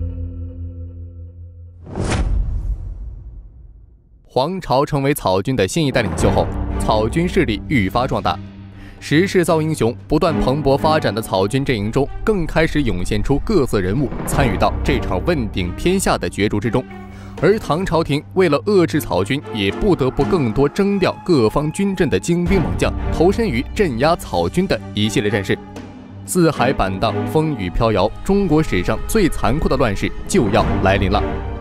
黄巢成为草军的新一代领袖后，草军势力愈发壮大。时势造英雄，不断蓬勃发展的草军阵营中，更开始涌现出各色人物，参与到这场问鼎天下的角逐之中。而唐朝廷为了遏制草军，也不得不更多征调各方军阵的精兵猛将，投身于镇压草军的一系列战事。四海板荡，风雨飘摇，中国史上最残酷的乱世就要来临了。